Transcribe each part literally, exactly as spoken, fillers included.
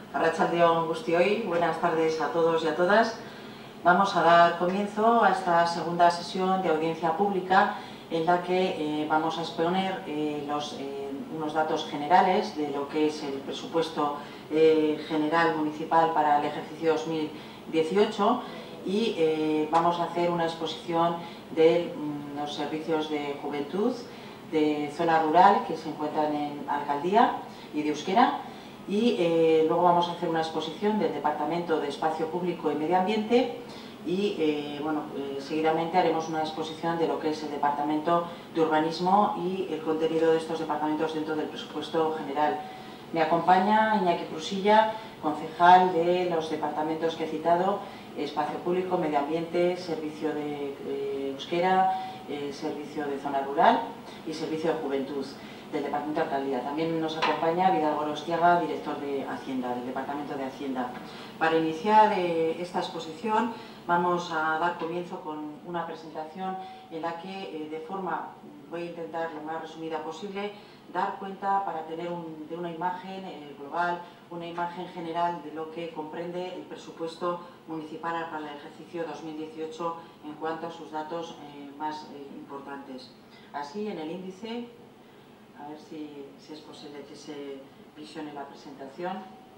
Arratsaldeon guztioi, buenas tardes a todos y a todas. Vamos a dar comienzo a esta segunda sesión de audiencia pública en la que eh, vamos a exponer eh, los, eh, unos datos generales de lo que es el presupuesto eh, general municipal para el ejercicio dos mil dieciocho y eh, vamos a hacer una exposición de mm, los servicios de juventud de zona rural que se encuentran en Alcaldía y de Euskera. Y eh, luego vamos a hacer una exposición del Departamento de Espacio Público y Medio Ambiente y eh, bueno, eh, seguidamente haremos una exposición de lo que es el Departamento de Urbanismo y el contenido de estos departamentos dentro del presupuesto general. Me acompaña Iñaki Prusilla, concejal de los departamentos que he citado: Espacio Público, Medio Ambiente, Servicio de, de Euskera, eh, Servicio de Zona Rural y Servicio de Juventud del Departamento de Alcaldía. También nos acompaña Vidal Gorostiaga, director de Hacienda, del Departamento de Hacienda. Para iniciar eh, esta exposición vamos a dar comienzo con una presentación en la que eh, de forma, voy a intentar lo más resumida posible, dar cuenta para tener un, de una imagen eh, global, una imagen general de lo que comprende el presupuesto municipal para el ejercicio dos mil dieciocho en cuanto a sus datos eh, más eh, importantes. Así, en el índice, a ver si, si es posible que se visione la presentación.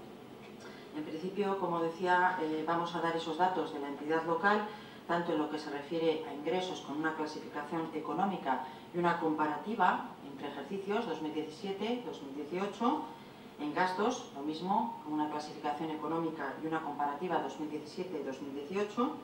En principio, como decía, eh, vamos a dar esos datos de la entidad local, tanto en lo que se refiere a ingresos con una clasificación económica y una comparativa entre ejercicios dos mil diecisiete dos mil dieciocho, en gastos, lo mismo, con una clasificación económica y una comparativa dos mil diecisiete dos mil dieciocho,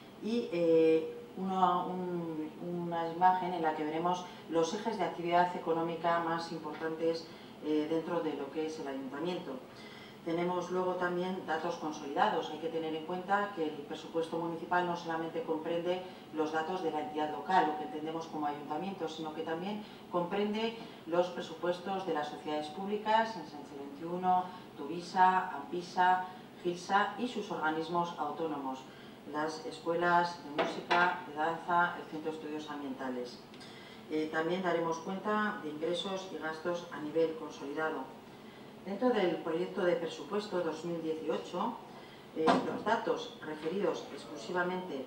y eh, Una, un, una imagen en la que veremos los ejes de actividad económica más importantes eh, dentro de lo que es el ayuntamiento. Tenemos luego también datos consolidados. Hay que tener en cuenta que el presupuesto municipal no solamente comprende los datos de la entidad local, lo que entendemos como ayuntamiento, sino que también comprende los presupuestos de las sociedades públicas, Ensanche veintiuno, Tuvisa, Ampisa, Gilsa y sus organismos autónomos, las escuelas de música, de danza, el Centro de Estudios Ambientales. Eh, también daremos cuenta de ingresos y gastos a nivel consolidado. Dentro del proyecto de presupuesto dos mil dieciocho, eh, los datos referidos exclusivamente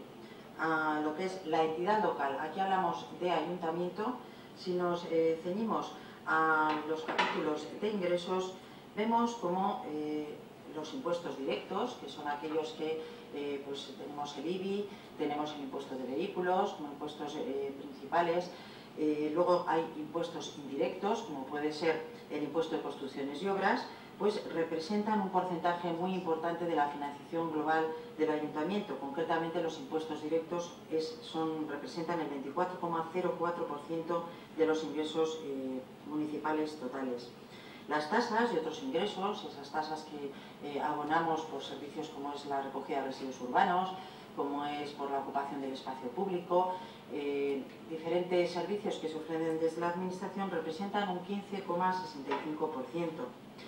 a lo que es la entidad local, aquí hablamos de ayuntamiento. Si nos eh, ceñimos a los capítulos de ingresos, vemos como eh, los impuestos directos, que son aquellos que eh, pues tenemos el I B I, tenemos el impuesto de vehículos como impuestos eh, principales, eh, luego hay impuestos indirectos, como puede ser el impuesto de construcciones y obras, pues representan un porcentaje muy importante de la financiación global del ayuntamiento. Concretamente, los impuestos directos es, son, representan el veinticuatro coma cero cuatro por ciento de los ingresos eh, municipales totales. Las tasas y otros ingresos, esas tasas que eh, abonamos por servicios como es la recogida de residuos urbanos, como es por la ocupación del espacio público, eh, diferentes servicios que se ofrecen desde la administración, representan un quince coma sesenta y cinco por ciento.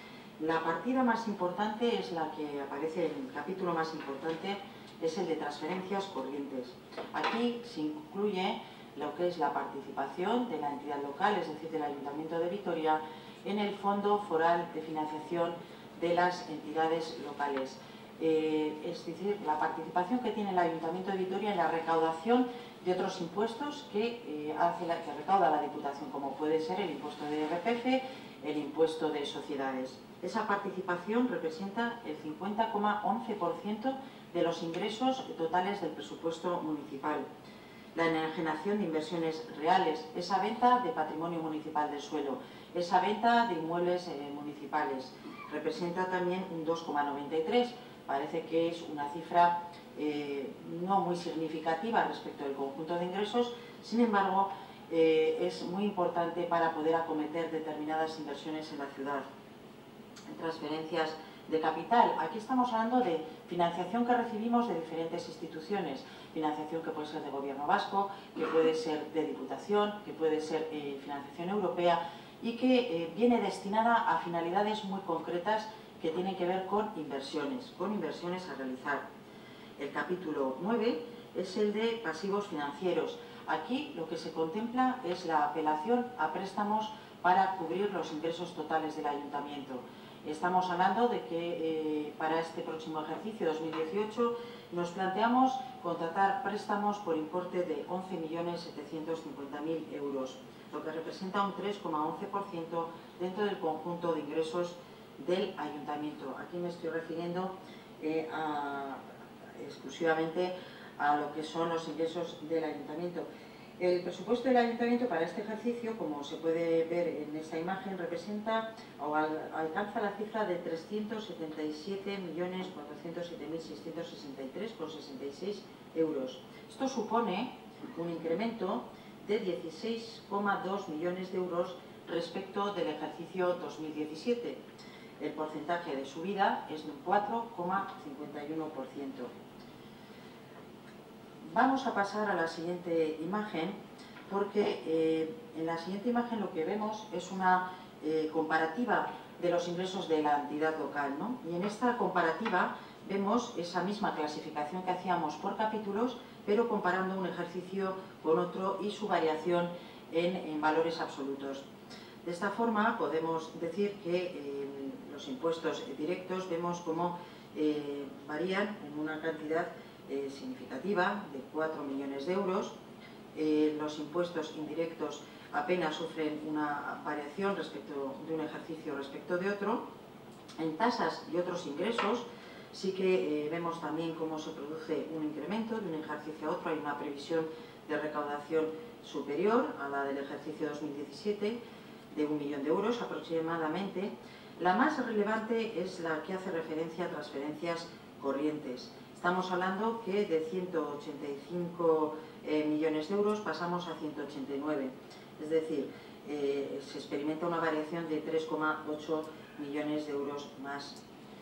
La partida más importante es la que aparece en el capítulo más importante, es el de transferencias corrientes. Aquí se incluye lo que es la participación de la entidad local, es decir, del Ayuntamiento de Vitoria, en el Fondo Foral de Financiación de las entidades locales. Eh, es decir, la participación que tiene el Ayuntamiento de Vitoria en la recaudación de otros impuestos que, eh, hace la, que recauda la Diputación, como puede ser el impuesto de I R P F, el impuesto de sociedades. Esa participación representa el cincuenta coma once por ciento de los ingresos totales del presupuesto municipal. La enajenación de inversiones reales, esa venta de patrimonio municipal del suelo, esa venta de inmuebles eh, municipales, representa también un dos coma noventa y tres por ciento. Parece que es una cifra eh, no muy significativa respecto del conjunto de ingresos, sin embargo, eh, es muy importante para poder acometer determinadas inversiones en la ciudad. Transferencias de capital. Aquí estamos hablando de financiación que recibimos de diferentes instituciones, financiación que puede ser de gobierno vasco, que puede ser de diputación, que puede ser eh, financiación europea y que eh, viene destinada a finalidades muy concretas que tienen que ver con inversiones, con inversiones a realizar. El capítulo nueve es el de pasivos financieros. Aquí lo que se contempla es la apelación a préstamos para cubrir los ingresos totales del ayuntamiento. Estamos hablando de que eh, para este próximo ejercicio dos mil dieciocho nos planteamos contratar préstamos por importe de once millones setecientos cincuenta mil euros, lo que representa un tres coma once por ciento dentro del conjunto de ingresos del Ayuntamiento. Aquí me estoy refiriendo eh, a, exclusivamente a lo que son los ingresos del Ayuntamiento. El presupuesto del Ayuntamiento para este ejercicio, como se puede ver en esta imagen, representa o al, alcanza la cifra de trescientos setenta y siete millones cuatrocientos siete mil seiscientos sesenta y tres coma sesenta y seis euros. Esto supone un incremento de dieciséis coma dos millones de euros respecto del ejercicio dos mil diecisiete. El porcentaje de subida es de un cuatro coma cincuenta y uno por ciento. Vamos a pasar a la siguiente imagen, porque eh, en la siguiente imagen lo que vemos es una eh, comparativa de los ingresos de la entidad local, ¿no? Y en esta comparativa vemos esa misma clasificación que hacíamos por capítulos, pero comparando un ejercicio con otro y su variación en, en valores absolutos. De esta forma podemos decir que eh, los impuestos directos vemos cómo eh, varían en una cantidad Eh, significativa de cuatro millones de euros. Eh, los impuestos indirectos apenas sufren una variación respecto de un ejercicio respecto de otro. En tasas y otros ingresos sí que eh, vemos también cómo se produce un incremento de un ejercicio a otro. Hay una previsión de recaudación superior a la del ejercicio dos mil diecisiete de un millón de euros aproximadamente. La más relevante es la que hace referencia a transferencias corrientes. Estamos hablando que de ciento ochenta y cinco eh, millones de euros pasamos a ciento ochenta y nueve, es decir, eh, se experimenta una variación de tres coma ocho millones de euros más.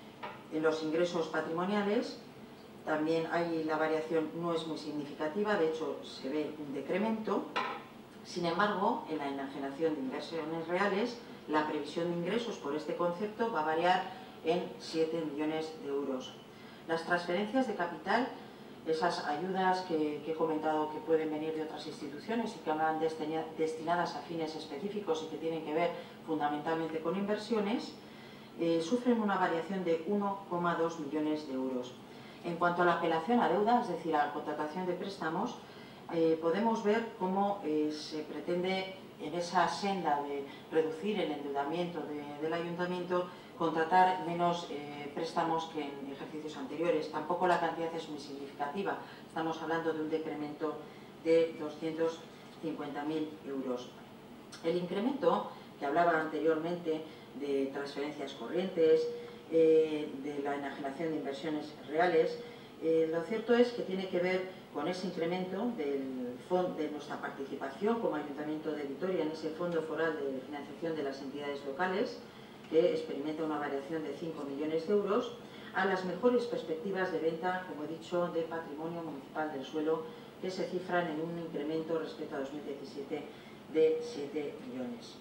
En los ingresos patrimoniales también hay la variación, no es muy significativa, de hecho se ve un decremento. Sin embargo, en la enajenación de inversiones reales, la previsión de ingresos por este concepto va a variar en siete millones de euros. Las transferencias de capital, esas ayudas que, que he comentado que pueden venir de otras instituciones y que van destinadas a fines específicos y que tienen que ver fundamentalmente con inversiones, eh, sufren una variación de uno coma dos millones de euros. En cuanto a la apelación a deuda, es decir, a la contratación de préstamos, eh, podemos ver cómo eh, se pretende en esa senda de reducir el endeudamiento de, del Ayuntamiento, contratar menos eh, préstamos que en ejercicios anteriores. Tampoco la cantidad es muy significativa, estamos hablando de un decremento de doscientos cincuenta mil euros. El incremento que hablaba anteriormente de transferencias corrientes, eh, de la enajenación de inversiones reales, eh, lo cierto es que tiene que ver con ese incremento del fondo, de nuestra participación como Ayuntamiento de Vitoria en ese Fondo Foral de Financiación de las Entidades Locales, que experimenta una variación de cinco millones de euros, a las mejores perspectivas de venta, como he dicho, de patrimonio municipal del suelo, que se cifran en un incremento respecto a dos mil diecisiete de siete millones.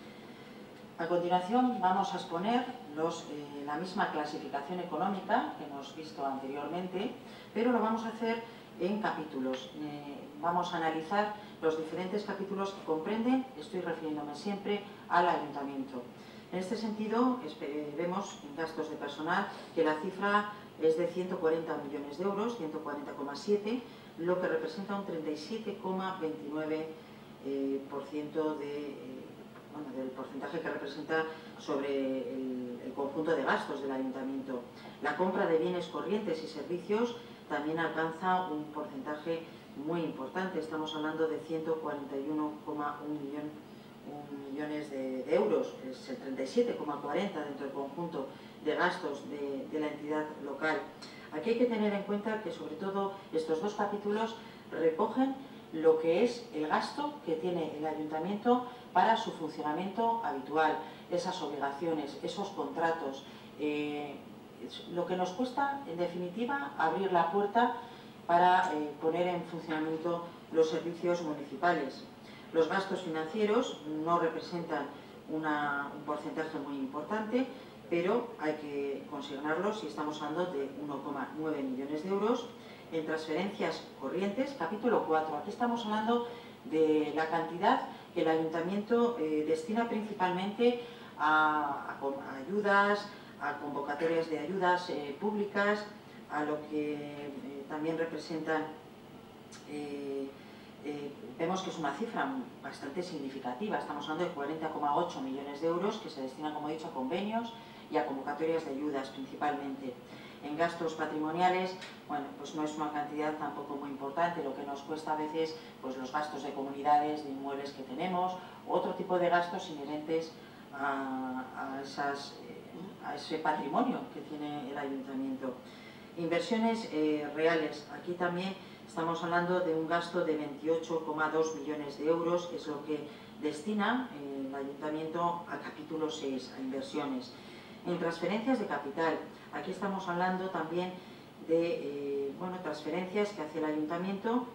A continuación vamos a exponer los, eh, la misma clasificación económica que hemos visto anteriormente, pero lo vamos a hacer en capítulos. Eh, vamos a analizar los diferentes capítulos que comprenden, estoy refiriéndome siempre al Ayuntamiento. En este sentido, vemos en gastos de personal que la cifra es de ciento cuarenta millones de euros, ciento cuarenta coma siete, lo que representa un treinta y siete coma veintinueve por ciento de, eh, bueno, del porcentaje que representa sobre el, el conjunto de gastos del Ayuntamiento. La compra de bienes corrientes y servicios también alcanza un porcentaje muy importante, estamos hablando de ciento cuarenta y uno coma uno millones de, de euros, es el treinta y siete coma cuarenta dentro del conjunto de gastos de, de la entidad local. Aquí hay que tener en cuenta que sobre todo estos dos capítulos recogen lo que es el gasto que tiene el Ayuntamiento para su funcionamiento habitual, esas obligaciones, esos contratos, eh, lo que nos cuesta en definitiva abrir la puerta para eh, poner en funcionamiento los servicios municipales. Los gastos financieros no representan una, un porcentaje muy importante, pero hay que consignarlos y estamos hablando de uno coma nueve millones de euros. En transferencias corrientes, capítulo cuatro, aquí estamos hablando de la cantidad que el Ayuntamiento eh, destina principalmente a, a, a ayudas, a convocatorias de ayudas eh, públicas, a lo que eh, también representan, eh, eh, vemos que es una cifra bastante significativa, estamos hablando de cuarenta coma ocho millones de euros que se destinan, como he dicho, a convenios y a convocatorias de ayudas principalmente. En gastos patrimoniales, bueno, pues no es una cantidad tampoco muy importante, lo que nos cuesta a veces pues los gastos de comunidades, de inmuebles que tenemos, u otro tipo de gastos inherentes a, a, esas, a ese patrimonio que tiene el ayuntamiento. Inversiones eh, reales, aquí también estamos hablando de un gasto de veintiocho coma dos millones de euros, que es lo que destina eh, el ayuntamiento a capítulo seis, a inversiones. En transferencias de capital, aquí estamos hablando también de eh, bueno, transferencias que hace el ayuntamiento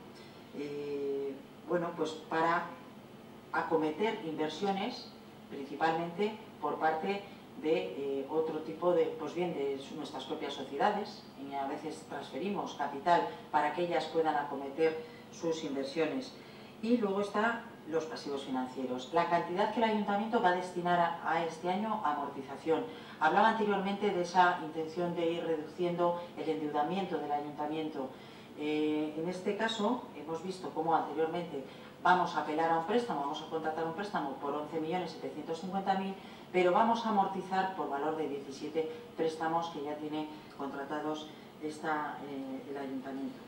eh, bueno, pues para acometer inversiones, principalmente por parte de eh, otro tipo de, pues bien, de nuestras propias sociedades, y a veces transferimos capital para que ellas puedan acometer sus inversiones. Y luego están los pasivos financieros, la cantidad que el ayuntamiento va a destinar a, a este año a amortización. Hablaba anteriormente de esa intención de ir reduciendo el endeudamiento del ayuntamiento. Eh, en este caso, hemos visto cómo anteriormente vamos a apelar a un préstamo, vamos a contratar un préstamo por once millones setecientos cincuenta mil, pero vamos a amortizar por valor de diecisiete préstamos que ya tiene contratados esta, eh, el ayuntamiento.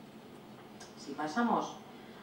Si pasamos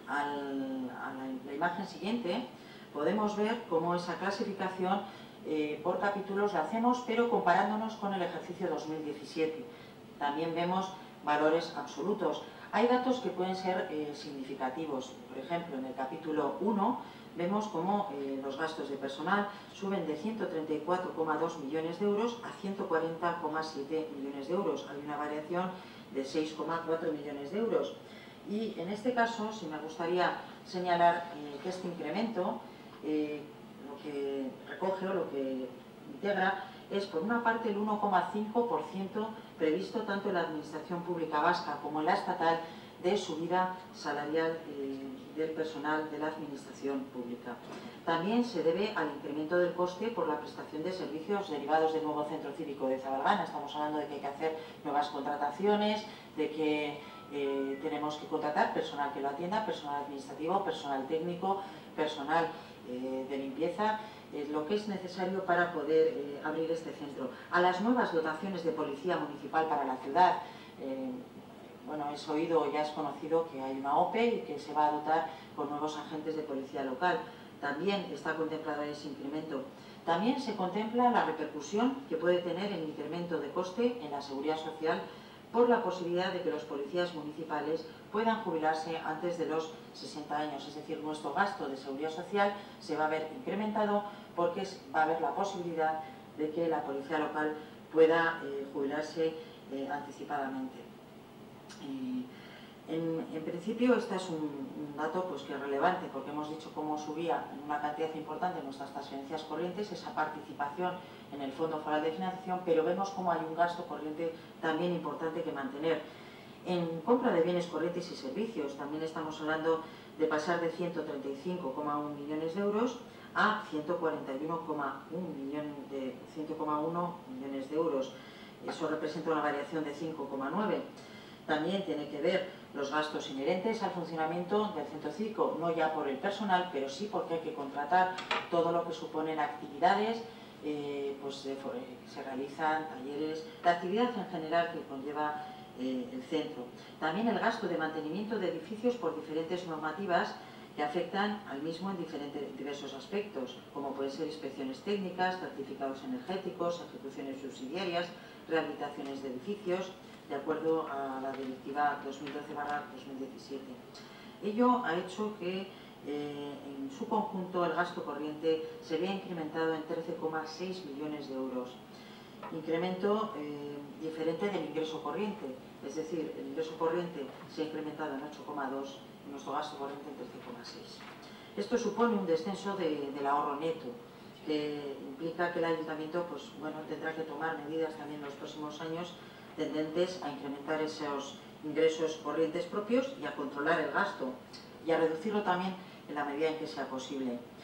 al, a la, la imagen siguiente, podemos ver cómo esa clasificación eh, por capítulos la hacemos, pero comparándonos con el ejercicio dos mil diecisiete. También vemos valores absolutos. Hay datos que pueden ser eh, significativos. Por ejemplo, en el capítulo uno vemos cómo eh, los gastos de personal suben de ciento treinta y cuatro coma dos millones de euros a ciento cuarenta coma siete millones de euros. Hay una variación de seis coma cuatro millones de euros. Y en este caso, sí me gustaría señalar eh, que este incremento, eh, lo que recoge o lo que integra, es por una parte el uno coma cinco por ciento previsto tanto en la Administración Pública Vasca como en la estatal de subida salarial eh, del personal de la Administración Pública. También se debe al incremento del coste por la prestación de servicios derivados del nuevo Centro Cívico de Zabalgana. Estamos hablando de que hay que hacer nuevas contrataciones, de que eh, tenemos que contratar personal que lo atienda, personal administrativo, personal técnico, personal eh, de limpieza, eh, lo que es necesario para poder eh, abrir este centro. A las nuevas dotaciones de policía municipal para la ciudad, eh, bueno, es oído, ya es conocido que hay una O P E y que se va a dotar con nuevos agentes de policía local. También está contemplado ese incremento. También se contempla la repercusión que puede tener el incremento de coste en la seguridad social por la posibilidad de que los policías municipales puedan jubilarse antes de los sesenta años. Es decir, nuestro gasto de seguridad social se va a ver incrementado porque va a haber la posibilidad de que la policía local pueda eh, jubilarse eh, anticipadamente. Eh, en, en principio este es un, un dato pues, que es relevante porque hemos dicho cómo subía en una cantidad importante nuestras transferencias corrientes, esa participación en el Fondo Foral de Financiación, pero vemos cómo hay un gasto corriente también importante que mantener. En compra de bienes corrientes y servicios también estamos hablando de pasar de ciento treinta y cinco coma uno millones de euros a ciento cuarenta y uno coma uno millones de euros. Eso representa una variación de cinco coma nueve. También tiene que ver los gastos inherentes al funcionamiento del centro cívico, no ya por el personal, pero sí porque hay que contratar todo lo que suponen actividades, eh, pues eh, se realizan talleres, la actividad en general que conlleva eh, el centro. También el gasto de mantenimiento de edificios por diferentes normativas que afectan al mismo en diferentes, diversos aspectos, como pueden ser inspecciones técnicas, certificados energéticos, ejecuciones subsidiarias, rehabilitaciones de edificios, de acuerdo a la Directiva dos mil doce barra dos mil diecisiete. Ello ha hecho que eh, en su conjunto el gasto corriente se vea incrementado en trece coma seis millones de euros. Incremento eh, diferente del ingreso corriente, es decir, el ingreso corriente se ha incrementado en ocho coma dos y nuestro gasto corriente en trece coma seis. Esto supone un descenso de, del ahorro neto, que implica que el ayuntamiento pues, bueno, tendrá que tomar medidas también en los próximos años tendentes a incrementar esos ingresos corrientes propios y a controlar el gasto y a reducirlo también en la medida en que sea posible.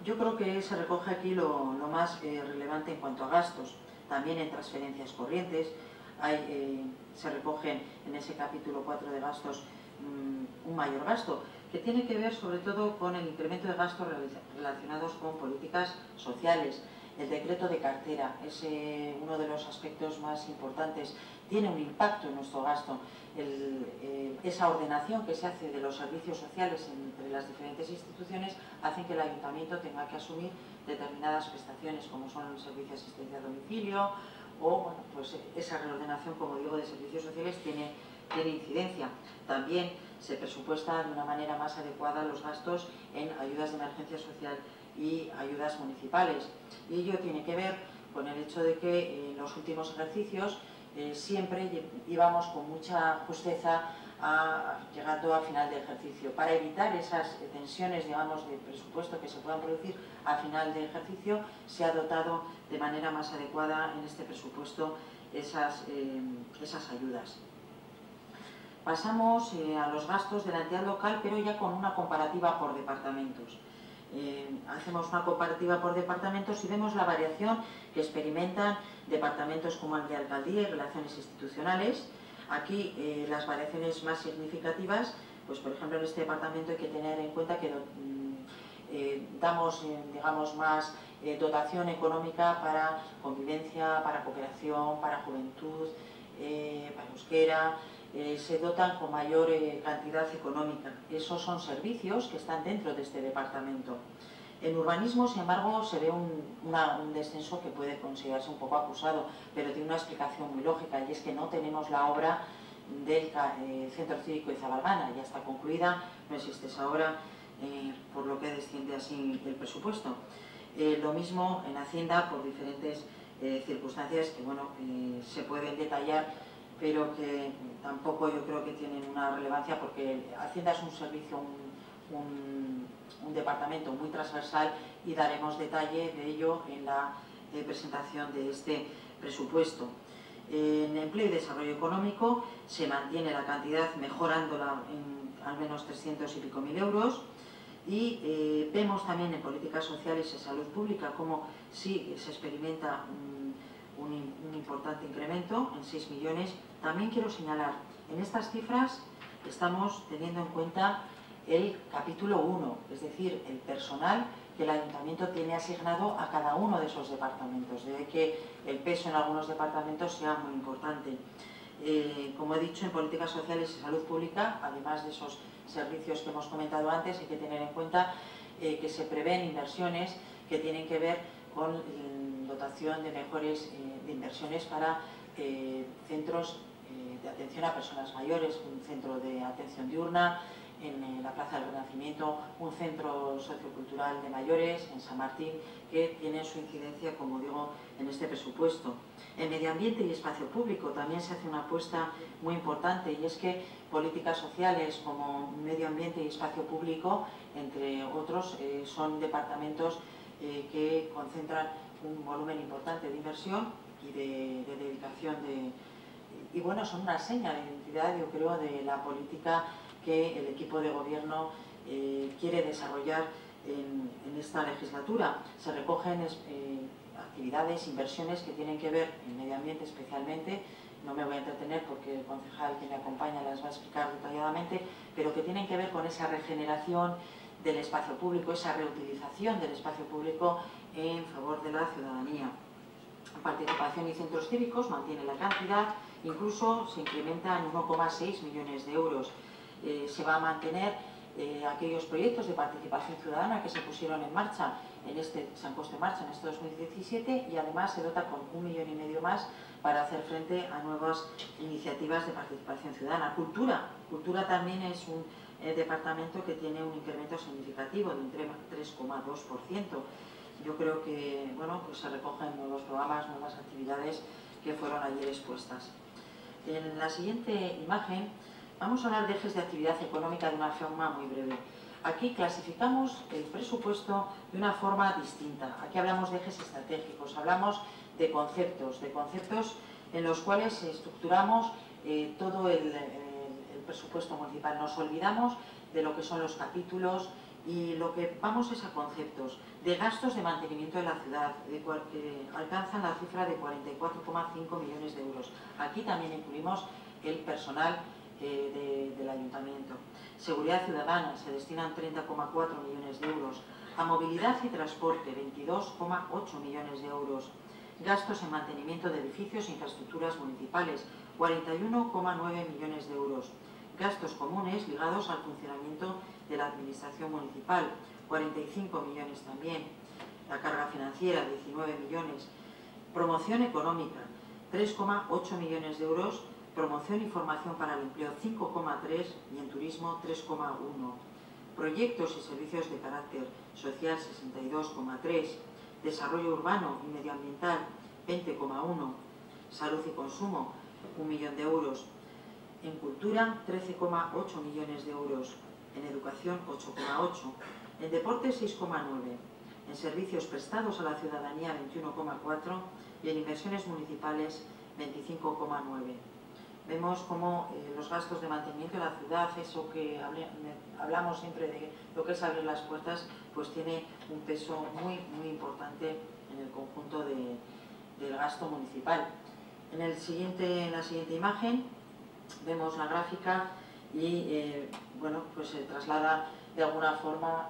Yo creo que se recoge aquí lo, lo más eh, relevante en cuanto a gastos. También en transferencias corrientes hay, eh, se recogen en ese capítulo cuatro de gastos mmm, un mayor gasto, que tiene que ver sobre todo con el incremento de gastos relacionados con políticas sociales. El decreto de cartera es eh, uno de los aspectos más importantes, tiene un impacto en nuestro gasto. El, eh, esa ordenación que se hace de los servicios sociales entre las diferentes instituciones hace que el ayuntamiento tenga que asumir determinadas prestaciones, como son el servicio de asistencia a domicilio, o bueno, pues esa reordenación, como digo, de servicios sociales tiene, tiene incidencia. También se presupuesta de una manera más adecuada los gastos en ayudas de emergencia social y ayudas municipales. Y ello tiene que ver con el hecho de que en los últimos ejercicios eh, siempre íbamos con mucha justeza a, llegando a final de ejercicio. Para evitar esas tensiones, digamos, de presupuesto que se puedan producir a final de ejercicio, se ha dotado de manera más adecuada en este presupuesto esas, eh, esas ayudas. Pasamos eh, a los gastos de la entidad local, pero ya con una comparativa por departamentos. Eh, hacemos una comparativa por departamentos y vemos la variación que experimentan departamentos como el de Alcaldía y Relaciones Institucionales. Aquí eh, las variaciones más significativas, pues por ejemplo en este departamento hay que tener en cuenta que eh, damos eh, digamos más eh, dotación económica para convivencia, para cooperación, para juventud, eh, para euskera. Eh, se dotan con mayor eh, cantidad económica. Esos son servicios que están dentro de este departamento. En urbanismo, sin embargo, se ve un, una, un descenso que puede considerarse un poco acusado, pero tiene una explicación muy lógica, y es que no tenemos la obra del eh, Centro Cívico de Zabalgana, ya está concluida, no existe esa obra, eh, por lo que desciende así el presupuesto. Eh, lo mismo en Hacienda, por diferentes eh, circunstancias que bueno, eh, se pueden detallar, pero que tampoco yo creo que tienen una relevancia, porque Hacienda es un servicio, un, un, un departamento muy transversal, y daremos detalle de ello en la eh, presentación de este presupuesto. En empleo y desarrollo económico se mantiene la cantidad, mejorándola en al menos trescientos y pico mil euros, y eh, vemos también en políticas sociales y salud pública como sí se experimenta un, Un, un importante incremento en seis millones. También quiero señalar, en estas cifras estamos teniendo en cuenta el capítulo uno, es decir, el personal que el ayuntamiento tiene asignado a cada uno de esos departamentos, de que el peso en algunos departamentos sea muy importante. Eh, como he dicho, en políticas sociales y salud pública, además de esos servicios que hemos comentado antes, hay que tener en cuenta eh, que se prevén inversiones que tienen que ver con eh, dotación de mejores eh, de inversiones para eh, centros eh, de atención a personas mayores, un centro de atención diurna en eh, la Plaza del Renacimiento, un centro sociocultural de mayores en San Martín, que tiene su incidencia, como digo, en este presupuesto. En medio ambiente y espacio público también se hace una apuesta muy importante, y es que políticas sociales como medio ambiente y espacio público, entre otros, eh, son departamentos eh, que concentran un volumen importante de inversión y de, de dedicación de, y bueno, son una seña de identidad, yo creo, de la política que el equipo de gobierno eh, quiere desarrollar en, en esta legislatura. Se recogen eh, actividades, inversiones que tienen que ver en medio ambiente especialmente, no me voy a entretener porque el concejal que me acompaña las va a explicar detalladamente, pero que tienen que ver con esa regeneración del espacio público, esa reutilización del espacio público en favor de la ciudadanía. Participación y centros cívicos mantiene la cantidad, incluso se incrementa en uno coma seis millones de euros. Eh, se va a mantener eh, aquellos proyectos de participación ciudadana que se pusieron en marcha, en este, se han puesto en marcha en este dos mil diecisiete, y además se dota con un millón y medio más para hacer frente a nuevas iniciativas de participación ciudadana. Cultura, cultura también es un eh, departamento que tiene un incremento significativo de un tres coma dos por ciento. Yo creo que bueno, pues se recogen nuevos programas, nuevas actividades que fueron ayer expuestas. En la siguiente imagen vamos a hablar de ejes de actividad económica de una forma muy breve. Aquí clasificamos el presupuesto de una forma distinta. Aquí hablamos de ejes estratégicos, hablamos de conceptos, de conceptos en los cuales estructuramos eh, todo el, el, el presupuesto municipal. Nos olvidamos de lo que son los capítulos Y lo que vamos es a conceptos de gastos de mantenimiento de la ciudad, de cual, que alcanzan la cifra de cuarenta y cuatro coma cinco millones de euros. Aquí también incluimos el personal eh, de, del ayuntamiento. Seguridad ciudadana, se destinan treinta coma cuatro millones de euros. A movilidad y transporte, veintidós coma ocho millones de euros. Gastos en mantenimiento de edificios e infraestructuras municipales, cuarenta y uno coma nueve millones de euros. Gastos comunes ligados al funcionamiento de la administración municipal, cuarenta y cinco millones también. La carga financiera, diecinueve millones. Promoción económica, tres coma ocho millones de euros. Promoción y formación para el empleo, cinco coma tres, y en turismo, tres coma uno. Proyectos y servicios de carácter social, sesenta y dos coma tres. Desarrollo urbano y medioambiental, veinte coma uno. Salud y consumo, un millón de euros. En cultura, trece coma ocho millones de euros. En educación, ocho coma ocho. En deporte, seis coma nueve. En servicios prestados a la ciudadanía, veintiuno coma cuatro. Y en inversiones municipales, veinticinco coma nueve. Vemos cómo eh, los gastos de mantenimiento de la ciudad, eso que hable, hablamos siempre de lo que es abrir las puertas, pues tiene un peso muy, muy importante en el conjunto de, del gasto municipal. En, el siguiente, en la siguiente imagen vemos la gráfica y eh, bueno, pues se traslada de alguna forma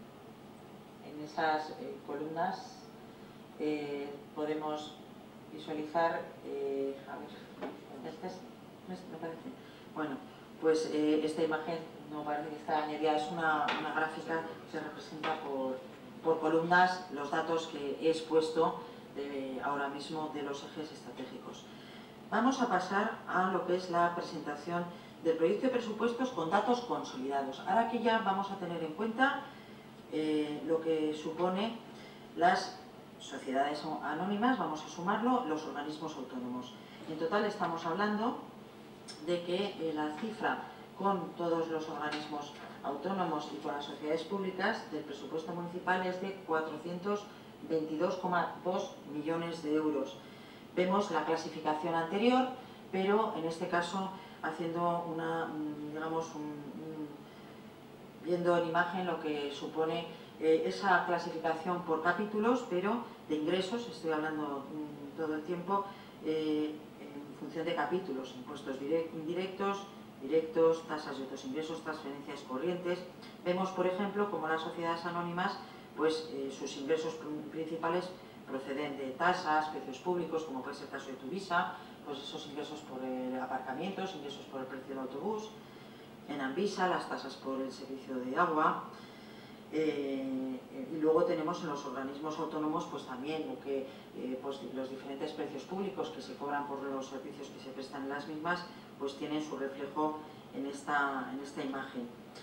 en esas eh, columnas. Eh, podemos visualizar, eh, a ver, este es, me parece. Bueno, pues eh, esta imagen no parece que está añadida, es una, una gráfica que se representa por, por columnas los datos que he expuesto de, ahora mismo de los ejes estratégicos. Vamos a pasar a lo que es la presentación del proyecto de presupuestos con datos consolidados. Ahora que ya vamos a tener en cuenta eh, lo que supone las sociedades anónimas, vamos a sumarlo, los organismos autónomos. En total estamos hablando de que eh, la cifra con todos los organismos autónomos y con las sociedades públicas del presupuesto municipal es de cuatrocientos veintidós coma dos millones de euros. Vemos la clasificación anterior, pero en este caso haciendo una, digamos, un, un, viendo en imagen lo que supone eh, esa clasificación por capítulos, pero de ingresos, estoy hablando mm, todo el tiempo, eh, en función de capítulos, impuestos direct, indirectos, directos, tasas y otros ingresos, transferencias corrientes. Vemos, por ejemplo, como las sociedades anónimas, pues eh, sus ingresos principales proceden de tasas, precios públicos, como puede ser el caso de Tuvisa, pues esos ingresos por el aparcamientos, ingresos por el precio del autobús. En Anvisa, las tasas por el servicio de agua. Eh, y luego tenemos en los organismos autónomos pues también lo que, eh, pues, los diferentes precios públicos que se cobran por los servicios que se prestan en las mismas, pues tienen su reflejo en esta, en esta imagen.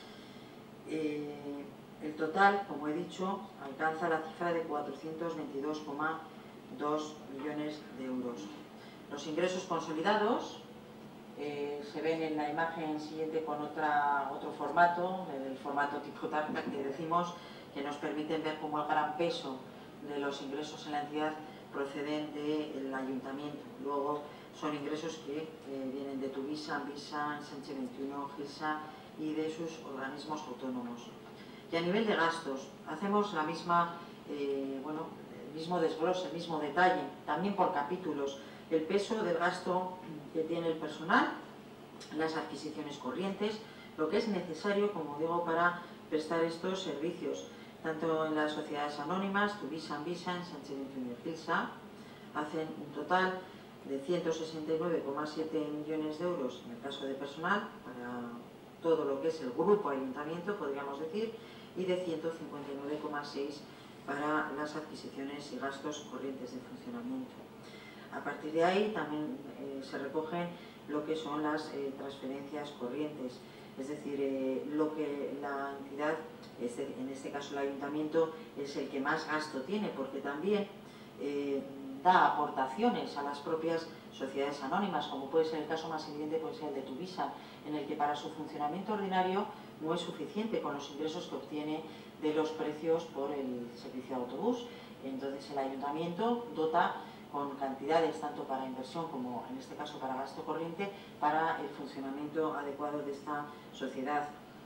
Eh, el total, como he dicho, alcanza la cifra de cuatrocientos veintidós coma dos millones de euros. Los ingresos consolidados Eh, se ven en la imagen siguiente con otra, otro formato, el formato tipo tarta que decimos, que nos permiten ver cómo el gran peso de los ingresos en la entidad proceden del ayuntamiento. Luego son ingresos que eh, vienen de Tuvisa, Anvisa, Ensanche veintiuno, GISA y de sus organismos autónomos. Y a nivel de gastos, hacemos la misma, eh, bueno, el mismo desglose, el mismo detalle, también por capítulos. El peso del gasto que tiene el personal, las adquisiciones corrientes, lo que es necesario, como digo, para prestar estos servicios, tanto en las sociedades anónimas, Tuvisa, Anvisa, Ensanche veintiuno y GISA, hacen un total de ciento sesenta y nueve coma siete millones de euros en el caso de personal, para todo lo que es el grupo ayuntamiento, podríamos decir, y de ciento cincuenta y nueve coma seis para las adquisiciones y gastos corrientes de funcionamiento. A partir de ahí también eh, se recogen lo que son las eh, transferencias corrientes, es decir, eh, lo que la entidad, este, en este caso el ayuntamiento, es el que más gasto tiene, porque también eh, da aportaciones a las propias sociedades anónimas, como puede ser el caso más evidente, puede ser el de Tuvisa, en el que para su funcionamiento ordinario no es suficiente con los ingresos que obtiene de los precios por el servicio de autobús. Entonces el ayuntamiento dota con cantidades tanto para inversión como en este caso para gasto corriente para el funcionamiento adecuado de esta sociedad.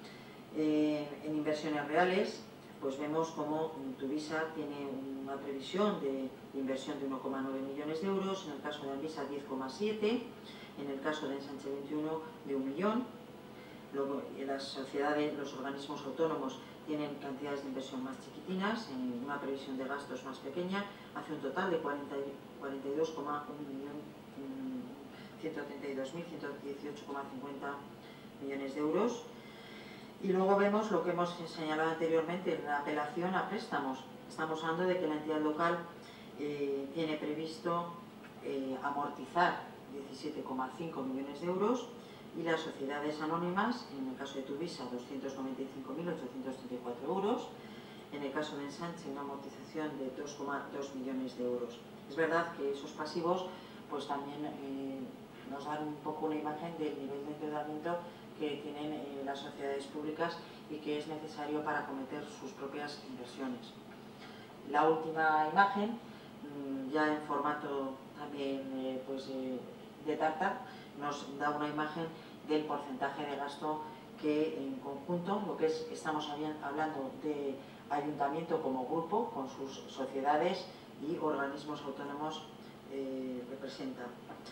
Eh, en inversiones reales, pues vemos como Tuvisa tiene una previsión de inversión de uno coma nueve millones de euros, en el caso de Anvisa diez coma siete, en el caso de Ensanche veintiuno de un millón. Luego, las sociedades, los organismos autónomos tienen cantidades de inversión más chiquitinas, en una previsión de gastos más pequeña, hace un total de cuarenta y dos coma uno millón, ciento treinta y dos mil ciento dieciocho coma cincuenta millones de euros. Y luego vemos lo que hemos señalado anteriormente en la apelación a préstamos. Estamos hablando de que la entidad local eh, tiene previsto eh, amortizar diecisiete coma cinco millones de euros y las sociedades anónimas, en el caso de Tuvisa, doscientos noventa y cinco mil ochocientos treinta y cuatro euros, en el caso de Ensanche una amortización de dos coma dos millones de euros. Es verdad que esos pasivos pues también eh, nos dan un poco una imagen del nivel de endeudamiento que tienen eh, las sociedades públicas y que es necesario para acometer sus propias inversiones. La última imagen, mmm, ya en formato también eh, pues, eh, de tarta, nos da una imagen del porcentaje de gasto que en conjunto, lo que es, estamos hablando de ayuntamiento como grupo, con sus sociedades y organismos autónomos, eh, representa.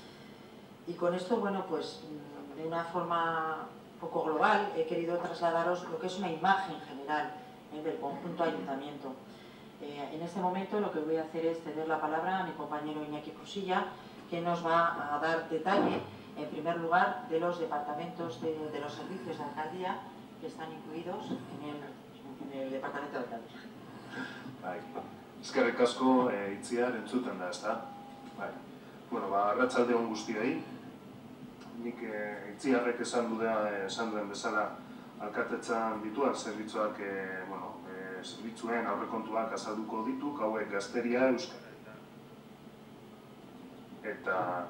Y con esto, bueno, pues de una forma un poco global he querido trasladaros lo que es una imagen general eh, del conjunto ayuntamiento. Eh, en este momento lo que voy a hacer es ceder la palabra a mi compañero Iñaki Crusilla, que nos va a dar detalle, en primer lugar, de los departamentos de, de los servicios de alcaldía que están incluidos en el, en el departamento de alcaldía. Bai, eskerrik asko e, itziar entzuten da, ezta? Bai. Bueno, ba, arratsalde on guztioi. Nik e, itziarrek esan duen, esan duen bezala alkatetzan dituak zerbitzuak, e, bueno, e, zerbitzuen aurrekontuak azalduko ditu, hauek gazteria, euskara eta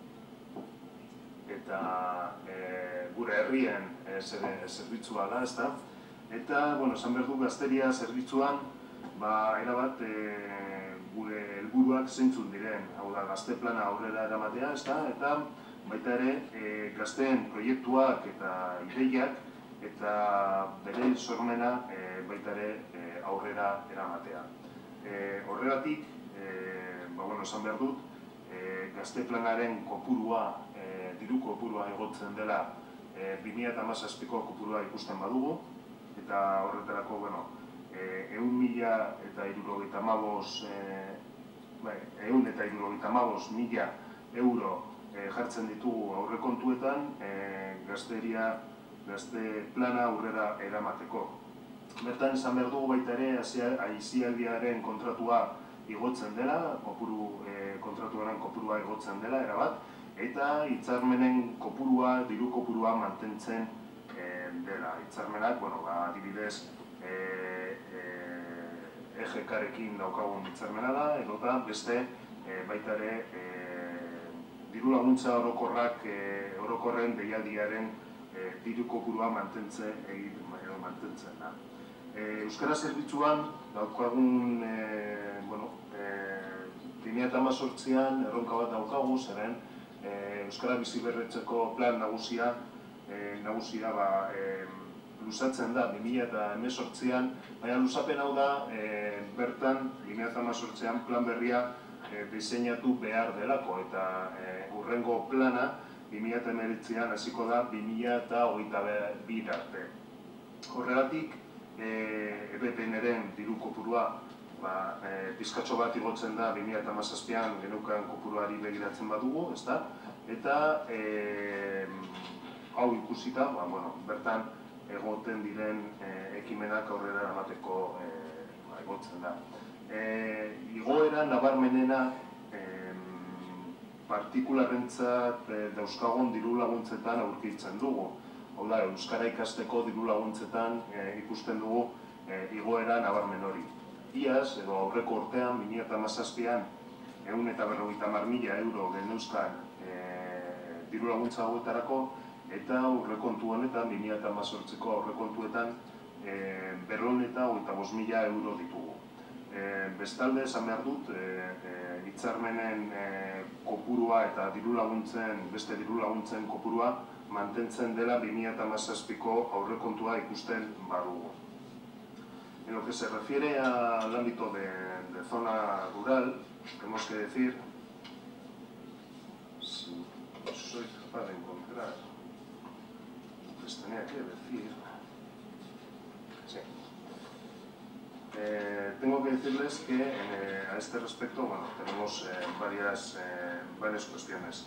eta e, gure herrien e, zerbitzua da, ezta? Eta, bueno, esan behar du gazteria zerbitzuan, ba, erabat e, gure helburuak zeintzun diren, hau da, gazte plana aurrera eramatea, ezta? Eta baita ere, e, gazteen proiektuak eta ideiak eta bere sormena e, baita ere e, aurrera eramatea. E, horregatik, e, ba, bueno, esan behar dut, e, gazte planaren kopurua, e, diru kopurua egotzen dela e, bi mila hamazazpiko kopurua ikusten badugu, eta horretarako, bueno, ehun mila eta hirurogeita hamabost ehun eta hirurogeita hamabost mila euro e, jartzen ditugu aurrekontuetan e, gazteria, gazte plana aurrera eramateko. Bertan esan behar dugu baita ere aisialdiaren kontratua igotzen dela, kopuru, e, kontratuaren kopurua igotzen dela, erabat, eta hitzarmenen kopurua, diru kopurua mantentzen e, dela. Hitzarmenak, bueno, ba, adibidez, e, e, E G K-rekin daukagun hitzarmena da, edota beste e, baita ere e, diru laguntza orokorrak e, orokorren deialdiaren e, diru kopurua mantentzen, e, mantentzen da. E, Euskara zerbitzuan daukagun e, bueno, e, bi mila hemezortzian erronka bat daukagu, zeren e, Euskara biziberritzeko plan nagusia, e, nagusia ba, e, luzatzen da bi mila hemezortzian, baina luzapen hau da e, bertan bi mila hemezortzian plan berria e, diseinatu behar delako, eta e, hurrengo plana bi mila hemeretzian hasiko da bi mila hogeita bi arte. Horregatik, E B P N-ren diru kopurua ba, e, pizkatxo bat igotzen da bi mila hamazazpian geneukan kopuruari begiratzen badugu, ezta? Eta e, hau ikusita, ba, bueno, bertan egoten diren e, ekimenak aurrera eramateko e, ba, egotzen da. E, igoera nabarmenena e, partikularrentzat e, dauzkagun diru laguntzetan aurkitzen dugu. Hau da, euskara ikasteko diru laguntzetan e, ikusten dugu e, igoera nabarmen hori. Iaz, edo aurreko urtean, bi mila hamazazpian, ehun eta berrogeita hamar mila euro geneuzkan e, diru laguntza hauetarako, eta aurrekontu honetan, bi mila hemezortziko aurrekontuetan, e, berrehun eta hogeita bost mila euro ditugu. E, bestalde, esan behar dut, hitzarmenen e, e, kopurua eta diru laguntzen, beste diru laguntzen kopurua, mantentzen dela bi mila hamazazpiko aurrekontua ikusten badugu. En lo que se refiere al ámbito de, de zona rural, tenemos que decir, si soy capaz de encontrar, les tenía que decir, sí. Eh, tengo que decirles que eh, a este respecto, bueno, tenemos eh, varias, eh, varias cuestiones.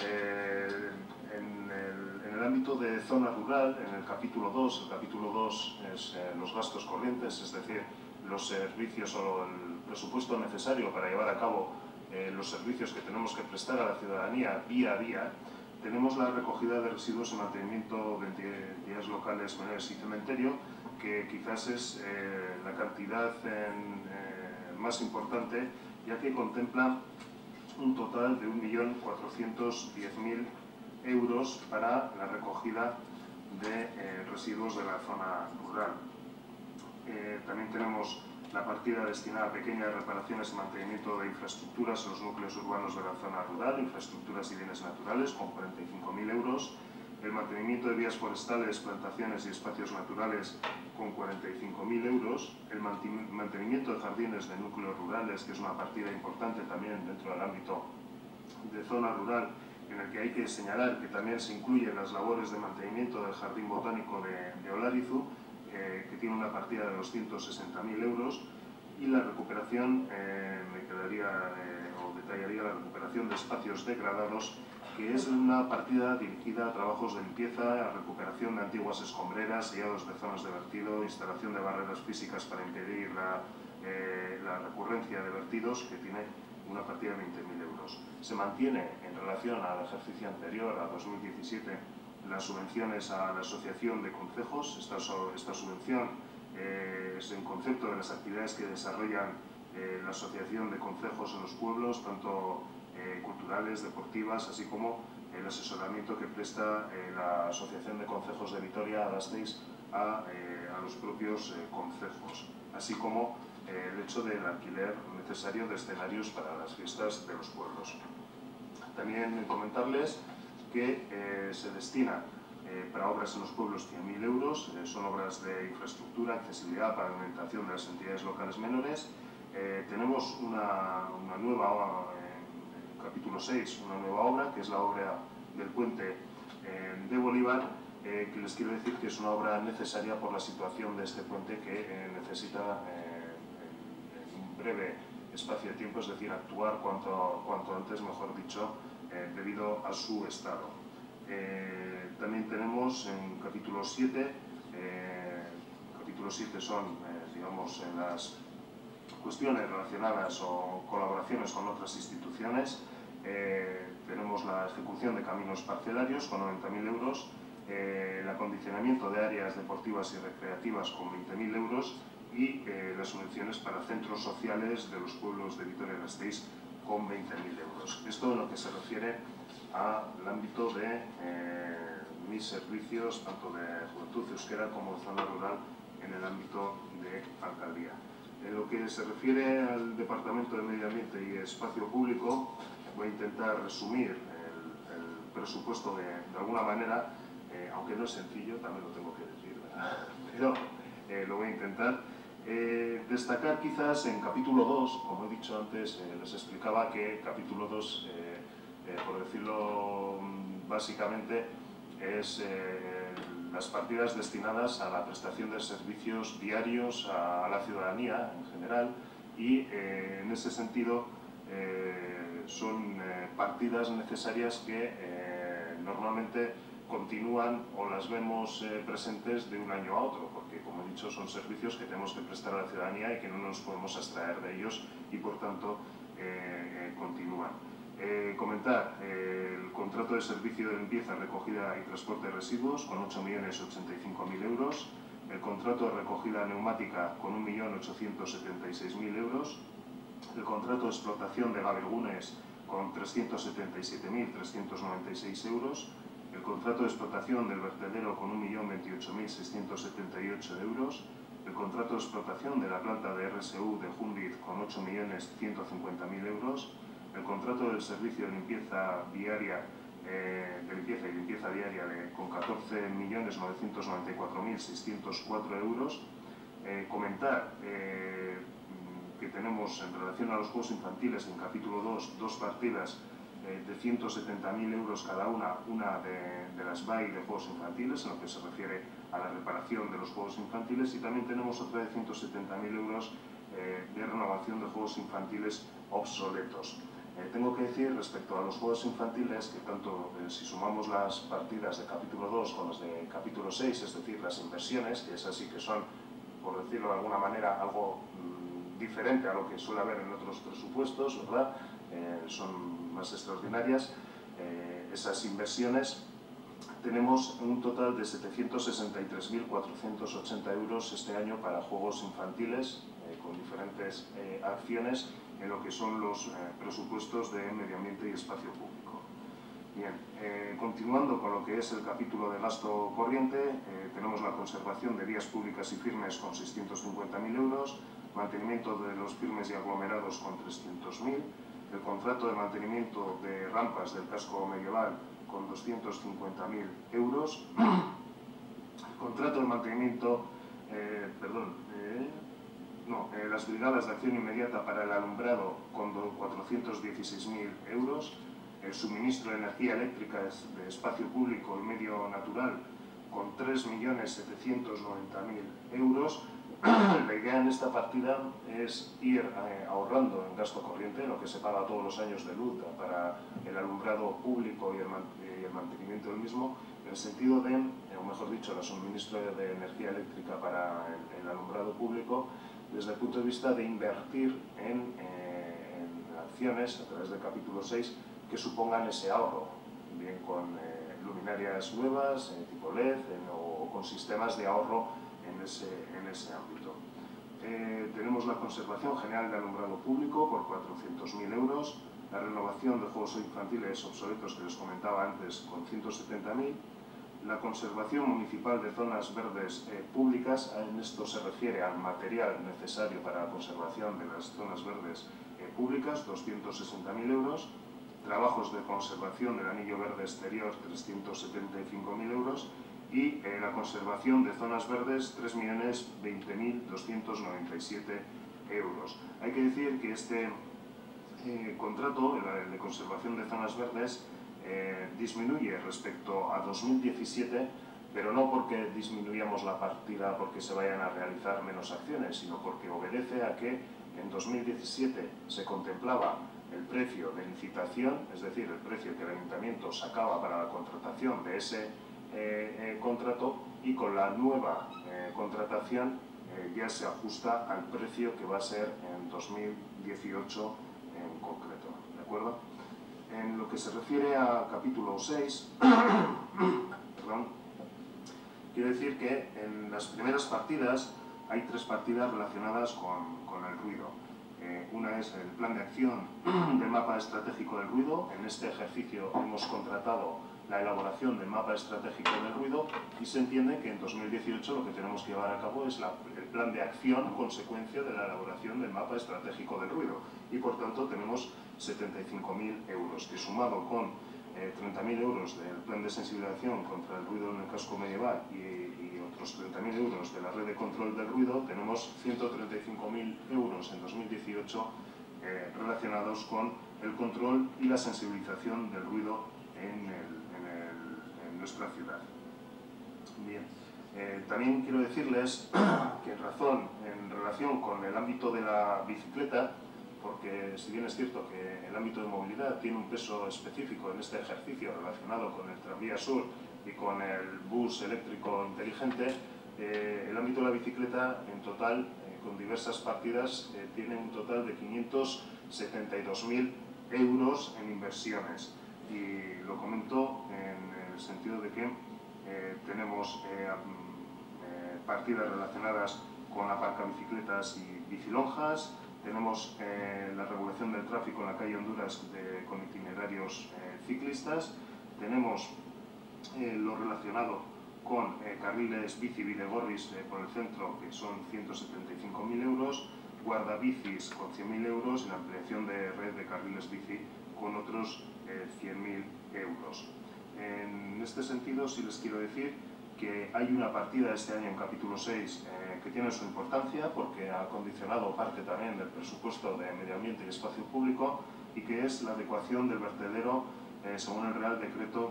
Eh, en, el, en el ámbito de zona rural, en el capítulo dos, el capítulo dos es eh, los gastos corrientes, es decir, los servicios o el presupuesto necesario para llevar a cabo eh, los servicios que tenemos que prestar a la ciudadanía día a día. Tenemos la recogida de residuos y mantenimiento de entidades locales, menores y cementerio, que quizás es eh, la cantidad en, eh, más importante, ya que contempla un total de un millón cuatrocientos diez mil euros para la recogida de eh, residuos de la zona rural. Eh, también tenemos la partida destinada a pequeñas reparaciones y mantenimiento de infraestructuras en los núcleos urbanos de la zona rural, infraestructuras y bienes naturales, con cuarenta y cinco mil euros. El mantenimiento de vías forestales, plantaciones y espacios naturales, con cuarenta y cinco mil euros. El mantenimiento de jardines de núcleos rurales, que es una partida importante también dentro del ámbito de zona rural, en el que hay que señalar que también se incluyen las labores de mantenimiento del Jardín Botánico de, de Olarizu, eh, que tiene una partida de doscientos sesenta mil euros, y la recuperación, eh, me quedaría, eh, o detallaría la recuperación de espacios degradados, que es una partida dirigida a trabajos de limpieza, a recuperación de antiguas escombreras, sellados de zonas de vertido, instalación de barreras físicas para impedir la, eh, la recurrencia de vertidos, que tiene una partida de veinte mil euros. Se mantiene en relación al ejercicio anterior, a dos mil diecisiete, las subvenciones a la Asociación de Concejos. Esta, esta subvención eh, es en concepto de las actividades que desarrollan eh, la Asociación de Concejos en los pueblos, tanto eh, culturales, deportivas, así como el asesoramiento que presta eh, la Asociación de Concejos de Vitoria-Gasteiz a, eh, a los propios eh, concejos, así como eh, el hecho del alquiler necesario de escenarios para las fiestas de los pueblos. También comentarles que eh, se destina eh, para obras en los pueblos cien mil euros, eh, son obras de infraestructura, accesibilidad, pavimentación de las entidades locales menores. Eh, tenemos una, una nueva obra, en el capítulo seis, una nueva obra, que es la obra del puente eh, de Bolívar, eh, que les quiero decir que es una obra necesaria por la situación de este puente, que eh, necesita eh, en un breve espacio de tiempo, es decir, actuar cuanto, cuanto antes, mejor dicho, eh, debido a su estado. Eh, también tenemos en capítulo siete, eh, capítulo siete son, eh, digamos, en las cuestiones relacionadas o colaboraciones con otras instituciones. Eh, tenemos la ejecución de caminos parcelarios con noventa mil euros, eh, el acondicionamiento de áreas deportivas y recreativas con veinte mil euros y eh, las subvenciones para centros sociales de los pueblos de Vitoria-Gasteiz con veinte mil euros. Esto en lo que se refiere al ámbito de eh, mis servicios, tanto de Juventud Euskera como de zona rural, en el ámbito de alcaldía. En lo que se refiere al Departamento de Medio Ambiente y Espacio Público, voy a intentar resumir el, el presupuesto de, de alguna manera, eh, aunque no es sencillo, también lo tengo que decir, ¿verdad? Pero eh, lo voy a intentar. Eh, destacar quizás en capítulo dos, como he dicho antes, eh, les explicaba que capítulo dos, eh, eh, por decirlo básicamente, es eh, las partidas destinadas a la prestación de servicios diarios a, a la ciudadanía en general, y eh, en ese sentido eh, son eh, partidas necesarias que eh, normalmente continúan o las vemos eh, presentes de un año a otro, porque, como he dicho, son servicios que tenemos que prestar a la ciudadanía y que no nos podemos abstraer de ellos, y por tanto eh, eh, continúan. Eh, comentar eh, el contrato de servicio de limpieza, recogida y transporte de residuos con ocho millones ochenta y cinco mil euros, el contrato de recogida neumática con un millón ochocientos setenta y seis mil euros, el contrato de explotación de gabegunes con trescientos setenta y siete mil trescientos noventa y seis euros, el contrato de explotación del vertedero con un millón veintiocho mil seiscientos setenta y ocho euros, el contrato de explotación de la planta de R S U de Jundiz con ocho millones ciento cincuenta mil euros, el contrato del servicio de limpieza viaria eh, de limpieza y limpieza diaria de, con catorce millones novecientos noventa y cuatro mil seiscientos cuatro euros. Eh, comentar eh, que tenemos en relación a los juegos infantiles en capítulo dos, dos partidas eh, de ciento setenta mil euros cada una, una de, de las B A I de juegos infantiles, en lo que se refiere a la reparación de los juegos infantiles, y también tenemos otra de ciento setenta mil euros eh, de renovación de juegos infantiles obsoletos. Eh, tengo que decir respecto a los juegos infantiles que tanto eh, si sumamos las partidas de capítulo dos con las de capítulo seis, es decir, las inversiones, que es así que son, por decirlo de alguna manera, algo mmm, diferente a lo que suele haber en otros presupuestos, ¿verdad? Eh, son más extraordinarias. Eh, esas inversiones, tenemos un total de setecientos sesenta y tres mil cuatrocientos ochenta euros este año para juegos infantiles, eh, con diferentes eh, acciones en lo que son los eh, presupuestos de medio ambiente y espacio público. Bien, eh, continuando con lo que es el capítulo de gasto corriente, eh, tenemos la conservación de vías públicas y firmes con seiscientos cincuenta mil euros, mantenimiento de los firmes y aglomerados con trescientos mil, el contrato de mantenimiento de rampas del casco medieval con doscientos cincuenta mil euros, el contrato de mantenimiento, eh, perdón, eh, no, eh, las brigadas de acción inmediata para el alumbrado con cuatrocientos dieciséis mil euros, el suministro de energía eléctrica de espacio público y medio natural con tres millones setecientos noventa mil euros. La idea en esta partida es ir eh, ahorrando en gasto corriente, lo que se paga todos los años de luz para el alumbrado público y el, man y el mantenimiento del mismo, en el sentido de, eh, o mejor dicho, el suministro de energía eléctrica para el, el alumbrado público, desde el punto de vista de invertir en, eh, en acciones a través del capítulo seis que supongan ese ahorro, bien con eh, luminarias nuevas, eh, tipo L E D, en, o con sistemas de ahorro en ese, en ese ámbito. Eh, tenemos la conservación general de alumbrado público por cuatrocientos mil euros, la renovación de juegos infantiles obsoletos que les comentaba antes con ciento setenta mil, la conservación municipal de zonas verdes eh, públicas, en esto se refiere al material necesario para la conservación de las zonas verdes eh, públicas, doscientos sesenta mil euros, trabajos de conservación del anillo verde exterior, trescientos setenta y cinco mil euros, y eh, la conservación de zonas verdes, tres millones veinte mil doscientos noventa y siete euros. Hay que decir que este eh, contrato, el de conservación de zonas verdes, eh, disminuye respecto a dos mil diecisiete, pero no porque disminuyamos la partida porque se vayan a realizar menos acciones, sino porque obedece a que en dos mil diecisiete se contemplaba el precio de licitación, es decir, el precio que el ayuntamiento sacaba para la contratación de ese eh, eh, contrato, y con la nueva eh, contratación eh, ya se ajusta al precio que va a ser en dos mil dieciocho en concreto, ¿de acuerdo? En lo que se refiere a capítulo seis, perdón, quiero decir que en las primeras partidas hay tres partidas relacionadas con, con el ruido. Eh, una es el plan de acción del mapa estratégico del ruido. En este ejercicio hemos contratado la elaboración del mapa estratégico del ruido y se entiende que en dos mil dieciocho lo que tenemos que llevar a cabo es la, el plan de acción consecuencia de la elaboración del mapa estratégico del ruido, y por tanto tenemos setenta y cinco mil euros, que sumado con eh, treinta mil euros del plan de sensibilización contra el ruido en el casco medieval y, y otros treinta mil euros de la red de control del ruido, tenemos ciento treinta y cinco mil euros en dos mil dieciocho eh, relacionados con el control y la sensibilización del ruido en, el, en, el, en nuestra ciudad. Bien, eh, también quiero decirles que en razón, en relación con el ámbito de la bicicleta, porque si bien es cierto que el ámbito de movilidad tiene un peso específico en este ejercicio relacionado con el tranvía sur y con el bus eléctrico inteligente, eh, el ámbito de la bicicleta en total, eh, con diversas partidas, eh, tiene un total de quinientos setenta y dos mil euros en inversiones. Y lo comento en el sentido de que eh, tenemos eh, eh, partidas relacionadas con aparcabicicletas y bicilonjas. Tenemos eh, la regulación del tráfico en la calle Honduras de, con itinerarios eh, ciclistas. Tenemos eh, lo relacionado con eh, carriles bici Videgorris eh, por el centro, que son ciento setenta y cinco mil euros, guardabicis con cien mil euros y la ampliación de red de carriles bici con otros eh, cien mil euros. En este sentido, sí les quiero decir que hay una partida este año en capítulo seis eh, que tiene su importancia porque ha condicionado parte también del presupuesto de Medio Ambiente y Espacio Público, y que es la adecuación del vertedero eh, según el Real Decreto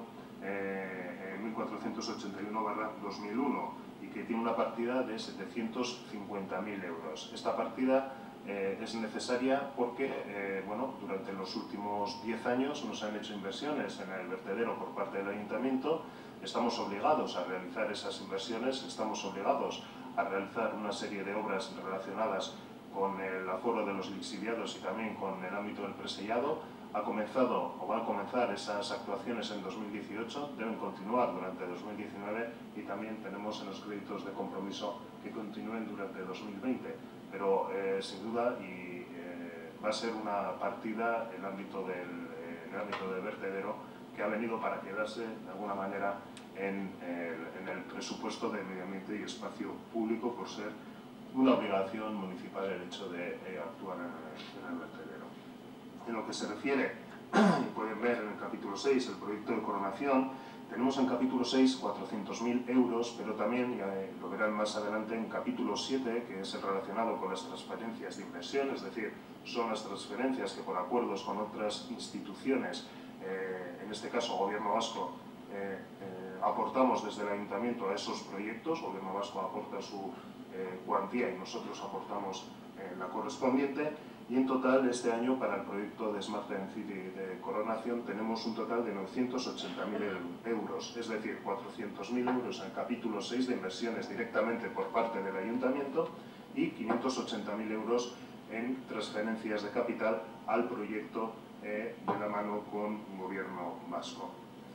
eh, mil cuatrocientos ochenta y uno barra dos mil uno, y que tiene una partida de setecientos cincuenta mil euros. Esta partida eh, es necesaria porque eh, bueno, durante los últimos diez años no se han hecho inversiones en el vertedero por parte del Ayuntamiento. Estamos obligados a realizar esas inversiones, estamos obligados a realizar una serie de obras relacionadas con el aforo de los lixiviados y también con el ámbito del presellado. Ha comenzado o van a comenzar esas actuaciones en dos mil dieciocho, deben continuar durante dos mil diecinueve y también tenemos en los créditos de compromiso que continúen durante dos mil veinte. Pero eh, sin duda y, eh, va a ser una partida en el ámbito del, eh, en el ámbito del vertedero que ha venido para quedarse de alguna manera en el, en el presupuesto de Medio Ambiente y Espacio Público, por ser una obligación municipal el hecho de eh, actuar en el, en el vertedero. En lo que se refiere, y pueden ver en el capítulo seis, el proyecto de coronación, tenemos en capítulo seis cuatrocientos mil euros, pero también, ya lo verán más adelante, en capítulo siete, que es el relacionado con las transferencias de inversión, es decir, son las transferencias que por acuerdos con otras instituciones, eh, en este caso Gobierno Vasco, eh, eh, aportamos desde el Ayuntamiento a esos proyectos. Gobierno Vasco aporta su eh, cuantía y nosotros aportamos eh, la correspondiente. Y en total, este año, para el proyecto de Smart City de Coronación, tenemos un total de novecientos ochenta mil euros, es decir, cuatrocientos mil euros en el capítulo seis de inversiones directamente por parte del Ayuntamiento y quinientos ochenta mil euros en transferencias de capital al proyecto eh, de la mano con Gobierno Vasco.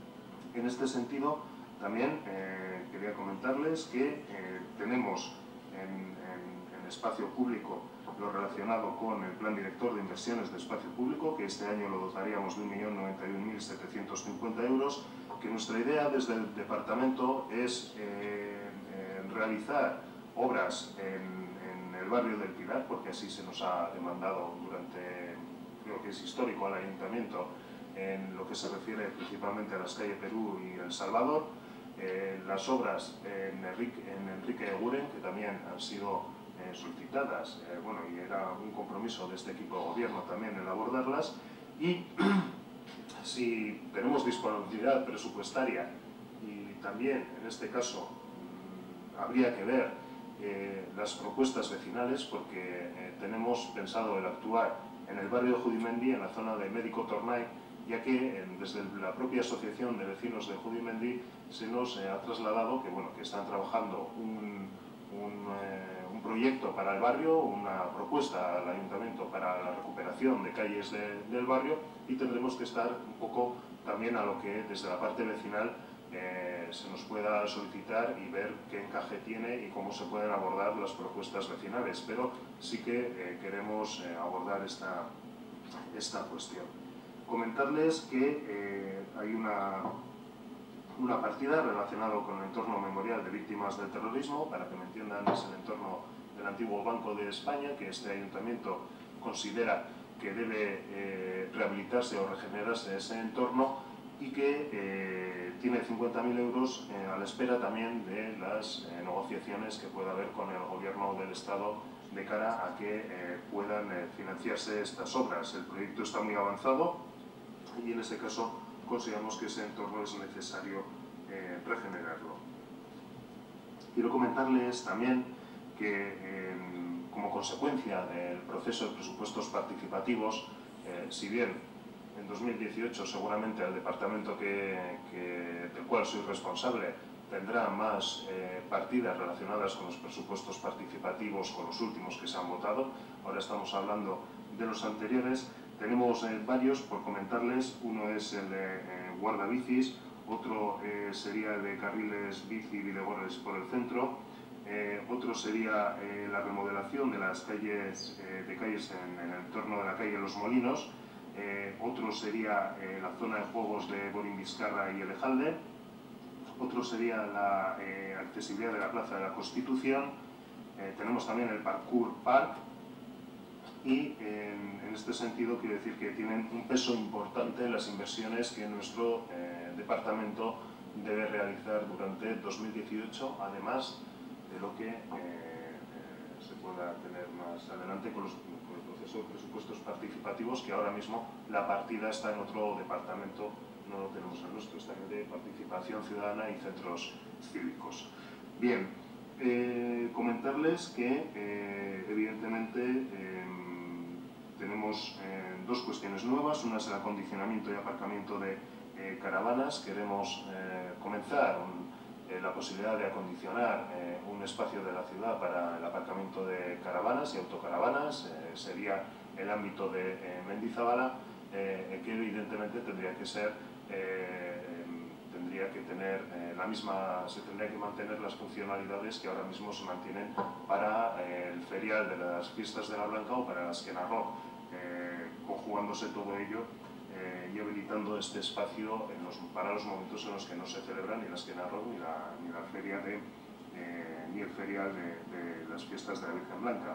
En este sentido, también eh, quería comentarles que eh, tenemos en, en, en espacio público lo relacionado con el Plan Director de Inversiones de Espacio Público, que este año lo dotaríamos de un millón noventa y un mil setecientos cincuenta euros, que nuestra idea desde el Departamento es eh, eh, realizar obras en, en el barrio del Pilar, porque así se nos ha demandado durante, creo que es histórico, al Ayuntamiento, en lo que se refiere principalmente a las calles Perú y El Salvador, eh, las obras en Enrique, en Enrique Eguren, que también han sido Eh, solicitadas, eh, bueno, y era un compromiso de este equipo de gobierno también el abordarlas, y si tenemos disponibilidad presupuestaria y también en este caso mmm, habría que ver eh, las propuestas vecinales, porque eh, tenemos pensado el actuar en el barrio de Judimendi, en la zona de Médico Tornay, ya que eh, desde la propia asociación de vecinos de Judimendi se nos eh, ha trasladado que, bueno, que están trabajando un, un eh, proyecto para el barrio, una propuesta al Ayuntamiento para la recuperación de calles de, del barrio, y tendremos que estar un poco también a lo que desde la parte vecinal eh, se nos pueda solicitar y ver qué encaje tiene y cómo se pueden abordar las propuestas vecinales, pero sí que eh, queremos eh, abordar esta, esta cuestión. Comentarles que eh, hay una una partida relacionada con el entorno memorial de víctimas del terrorismo. Para que me entiendan, es el entorno del antiguo Banco de España, que este Ayuntamiento considera que debe eh, rehabilitarse o regenerarse ese entorno, y que eh, tiene cincuenta mil euros eh, a la espera también de las eh, negociaciones que pueda haber con el Gobierno del Estado de cara a que eh, puedan eh, financiarse estas obras. El proyecto está muy avanzado y en ese caso consideramos que ese entorno es necesario eh, regenerarlo. Quiero comentarles también que eh, como consecuencia del proceso de presupuestos participativos, eh, si bien en dos mil dieciocho seguramente el departamento que, que, del cual soy responsable tendrá más eh, partidas relacionadas con los presupuestos participativos, con los últimos que se han votado, ahora estamos hablando de los anteriores. Tenemos eh, varios, por comentarles. Uno es el de eh, guardabicis, otro eh, sería el de carriles bici y videgorres por el centro, eh, otro sería eh, la remodelación de las calles, eh, de calles en, en el entorno de la calle Los Molinos, eh, otro sería eh, la zona de juegos de Borín Vizcarra y Elejalde, otro sería la eh, accesibilidad de la Plaza de la Constitución, eh, tenemos también el Parkour Park, y en, en este sentido quiero decir que tienen un peso importante en las inversiones que nuestro eh, departamento debe realizar durante dos mil dieciocho, además de lo que eh, eh, se pueda tener más adelante con, los, con el proceso de presupuestos participativos, que ahora mismo la partida está en otro departamento, no lo tenemos en el nuestro, está en el de participación ciudadana y centros cívicos. Bien, eh, comentarles que eh, evidentemente eh, tenemos eh, dos cuestiones nuevas. Una es el acondicionamiento y aparcamiento de eh, caravanas. Queremos eh, comenzar un, eh, la posibilidad de acondicionar eh, un espacio de la ciudad para el aparcamiento de caravanas y autocaravanas. Eh, sería el ámbito de eh, Mendizabala, eh, que evidentemente tendría que ser eh, tendría que tener eh, la misma, se tendría que mantener las funcionalidades que ahora mismo se mantienen para eh, el ferial de las fiestas de la Blanca o para las Kenarrock, eh, conjugándose todo ello eh, y habilitando este espacio en los, para los momentos en los que no se celebran ni las Kenarrock ni la, ni la feria de, eh, ni el ferial de, de las fiestas de la Virgen Blanca.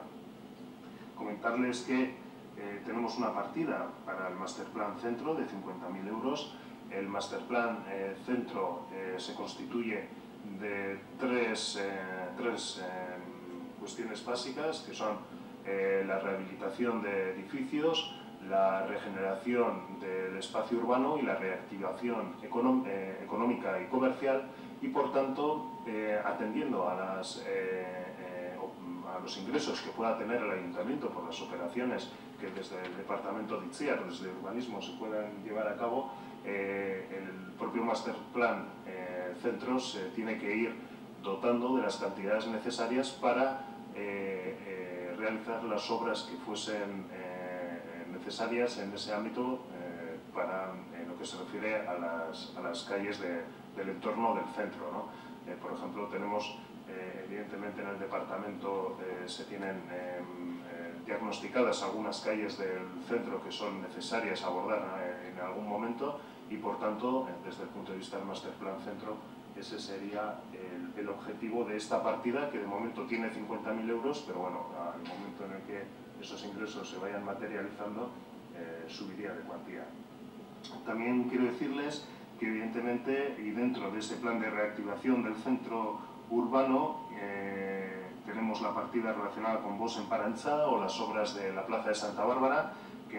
Comentarles que eh, tenemos una partida para el Masterplan Centro de cincuenta mil euros. El Masterplan eh, Centro eh, se constituye de tres, eh, tres eh, cuestiones básicas, que son eh, la rehabilitación de edificios, la regeneración del espacio urbano y la reactivación económ eh, económica y comercial, y por tanto, eh, atendiendo a, las, eh, eh, a los ingresos que pueda tener el Ayuntamiento por las operaciones que desde el Departamento de Itziar, desde Urbanismo, se puedan llevar a cabo, Eh, el propio Masterplan eh, Centros se eh, tiene que ir dotando de las cantidades necesarias para eh, eh, realizar las obras que fuesen eh, necesarias en ese ámbito eh, para en lo que se refiere a las, a las calles de, del entorno del centro, ¿no? Eh, por ejemplo, tenemos eh, evidentemente en el departamento eh, se tienen eh, eh, diagnosticadas algunas calles del centro que son necesarias abordar eh, en algún momento, y por tanto, desde el punto de vista del Masterplan Centro, ese sería el, el objetivo de esta partida, que de momento tiene cincuenta mil euros, pero bueno, al momento en el que esos ingresos se vayan materializando, eh, subiría de cuantía. También quiero decirles que evidentemente, y dentro de ese plan de reactivación del centro urbano, eh, tenemos la partida relacionada con Bos en Parantzá o las obras de la Plaza de Santa Bárbara, que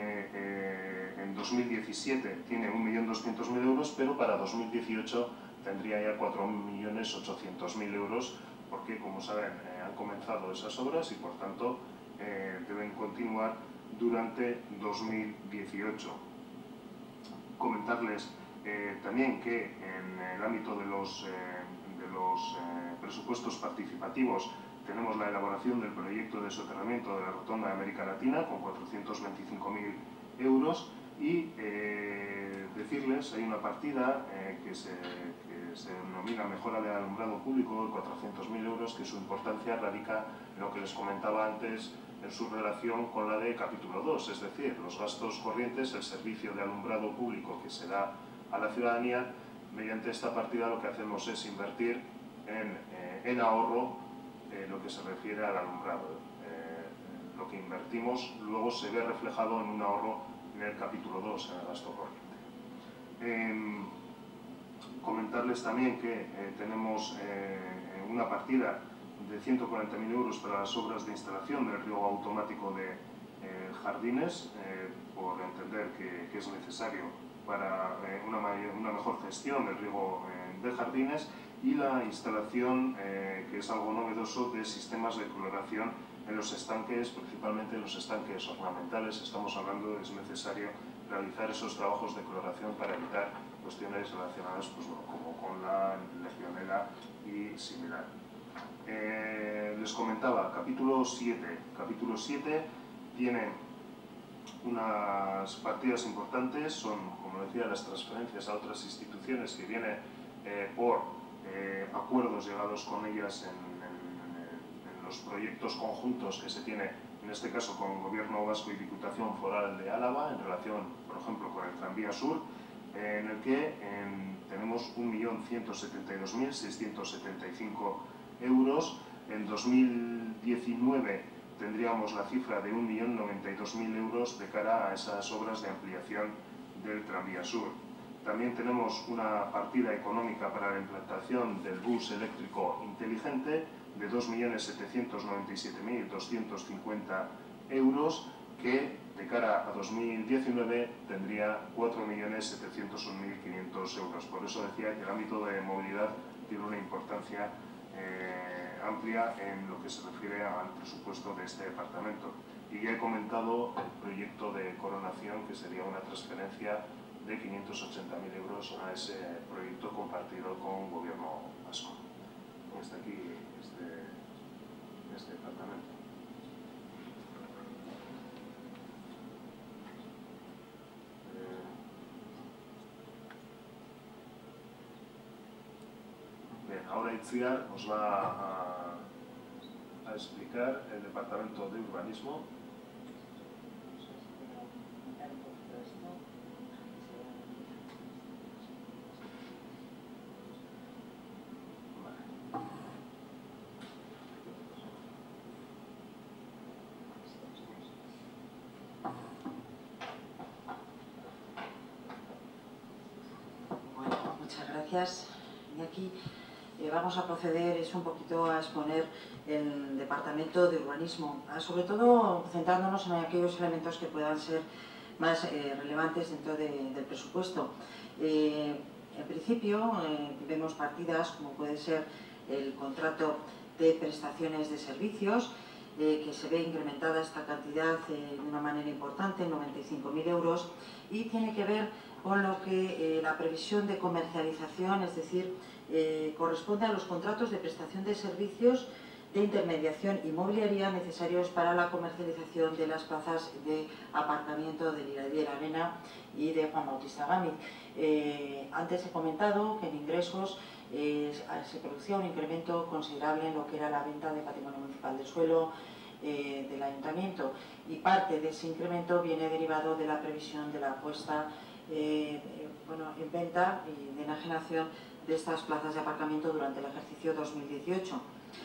eh, en dos mil diecisiete tiene un millón doscientos mil euros, pero para dos mil dieciocho tendría ya cuatro millones ochocientos mil euros, porque, como saben, eh, han comenzado esas obras y, por tanto, eh, deben continuar durante dos mil dieciocho. Comentarles eh, también que en el ámbito de los, eh, de los eh, presupuestos participativos tenemos la elaboración del proyecto de soterramiento de la Rotonda de América Latina con cuatrocientos veinticinco mil euros, y eh, decirles, hay una partida eh, que, se, que se denomina mejora del alumbrado público de cuatrocientos mil euros, que su importancia radica en lo que les comentaba antes en su relación con la de capítulo dos, es decir, los gastos corrientes, el servicio de alumbrado público que se da a la ciudadanía. Mediante esta partida lo que hacemos es invertir en, eh, en ahorro Eh, lo que se refiere al alumbrado. Eh, lo que invertimos luego se ve reflejado en un ahorro en el capítulo dos, en el gasto corriente. Eh, comentarles también que eh, tenemos eh, una partida de ciento cuarenta mil euros para las obras de instalación del riego automático de eh, jardines, eh, por entender que, que es necesario para eh, una, mayor, una mejor gestión del riego eh, de jardines, y la instalación, eh, que es algo novedoso, de sistemas de cloración en los estanques, principalmente en los estanques ornamentales. Estamos hablando de que es necesario realizar esos trabajos de cloración para evitar cuestiones relacionadas, pues, bueno, como con la legionela y similar. Eh, les comentaba, capítulo siete. Capítulo siete tiene unas partidas importantes, son, como decía, las transferencias a otras instituciones que viene eh, por Eh, acuerdos llegados con ellas en, en, en los proyectos conjuntos que se tiene, en este caso con el Gobierno Vasco y Diputación Foral de Álava, en relación, por ejemplo, con el Tranvía Sur, eh, en el que en, tenemos un millón ciento setenta y dos mil seiscientos setenta y cinco euros. En dos mil diecinueve tendríamos la cifra de un millón noventa y dos mil euros de cara a esas obras de ampliación del Tranvía Sur. También tenemos una partida económica para la implantación del bus eléctrico inteligente de dos millones setecientos noventa y siete mil doscientos cincuenta euros, que de cara a dos mil diecinueve tendría cuatro millones setecientos uno mil quinientos euros. Por eso decía que el ámbito de movilidad tiene una importancia eh, amplia en lo que se refiere al presupuesto de este departamento. Y ya he comentado el proyecto de coronación, que sería una transferencia de quinientos ochenta mil euros a ese proyecto compartido con el Gobierno vasco. Hasta aquí este, este departamento. Bien, ahora Itziar nos va a, a explicar el Departamento de Urbanismo. Bueno, muchas gracias. Y aquí eh, vamos a proceder es un poquito a exponer el Departamento de Urbanismo, a, sobre todo centrándonos en aquellos elementos que puedan ser más eh, relevantes dentro de, del presupuesto. Eh, en principio eh, vemos partidas como puede ser el contrato de prestaciones de servicios, eh, que se ve incrementada esta cantidad eh, de una manera importante, noventa y cinco mil euros, y tiene que ver con lo que eh, la previsión de comercialización, es decir, eh, corresponde a los contratos de prestación de servicios de intermediación inmobiliaria necesarios para la comercialización de las plazas de aparcamiento de Iradier Arena y de Juan Bautista Gámez. Eh, antes he comentado que en ingresos eh, se producía un incremento considerable en lo que era la venta de patrimonio municipal de suelo eh, del ayuntamiento, y parte de ese incremento viene derivado de la previsión de la puesta eh, eh, bueno, en venta y de enajenación de estas plazas de aparcamiento durante el ejercicio dos mil dieciocho.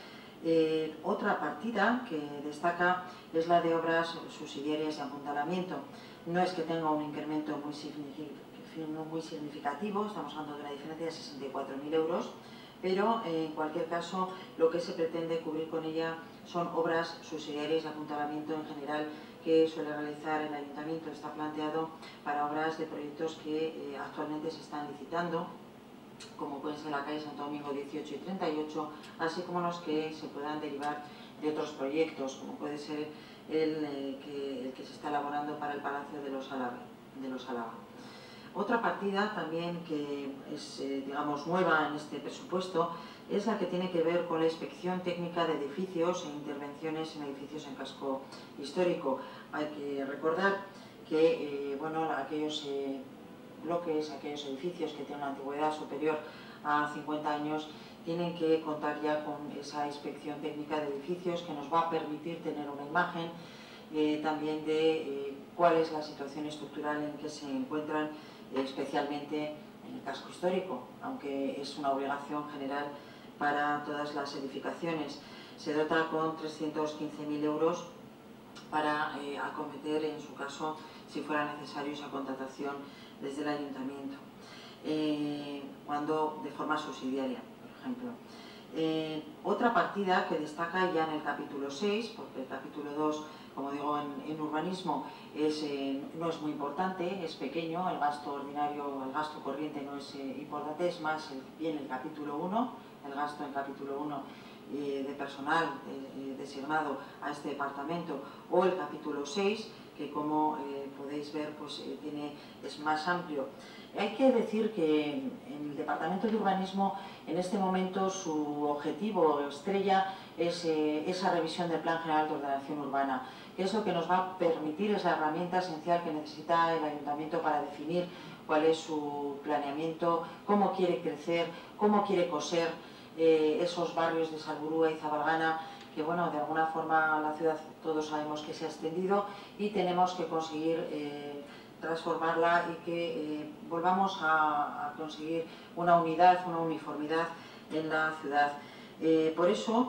Eh, otra partida que destaca es la de obras subsidiarias de apuntalamiento. No es que tenga un incremento muy significativo, muy significativo, estamos hablando de una diferencia de sesenta y cuatro mil euros, pero eh, en cualquier caso lo que se pretende cubrir con ella son obras subsidiarias de apuntalamiento en general que suele realizar el ayuntamiento. Está planteado para obras de proyectos que eh, actualmente se están licitando, como pueden ser la calle Santo Domingo dieciocho y treinta y ocho, así como los que se puedan derivar de otros proyectos, como puede ser el, eh, que, el que se está elaborando para el Palacio de los Álava. De los Álava. Otra partida también que es, eh, digamos, nueva en este presupuesto es la que tiene que ver con la inspección técnica de edificios e intervenciones en edificios en casco histórico. Hay que recordar que, eh, bueno, aquellos eh, bloques, aquellos edificios que tienen una antigüedad superior a cincuenta años, tienen que contar ya con esa inspección técnica de edificios que nos va a permitir tener una imagen eh, también de eh, cuál es la situación estructural en que se encuentran, eh, especialmente en el casco histórico, aunque es una obligación general para todas las edificaciones. Se dota con trescientos quince mil euros para eh, acometer, en su caso, si fuera necesario, esa contratación desde el ayuntamiento, eh, cuando de forma subsidiaria, por ejemplo. Eh, otra partida que destaca ya en el capítulo seis, porque el capítulo dos, como digo, en, en urbanismo es, eh, no es muy importante, es pequeño, el gasto ordinario, el gasto corriente no es eh, importante, es más el, bien el capítulo uno, el gasto en capítulo uno eh, de personal eh, designado a este departamento, o el capítulo seis, que como eh, podéis ver pues, eh, tiene, es más amplio. Hay que decir que en el Departamento de Urbanismo en este momento su objetivo estrella es eh, esa revisión del Plan General de Ordenación Urbana, que es lo que nos va a permitir, es la herramienta esencial que necesita el Ayuntamiento para definir cuál es su planeamiento, cómo quiere crecer, cómo quiere coser eh, esos barrios de Salburua y Zabalgana, que bueno, de alguna forma la ciudad todos sabemos que se ha extendido y tenemos que conseguir eh, transformarla y que eh, volvamos a, a conseguir una unidad, una uniformidad en la ciudad. Eh, por eso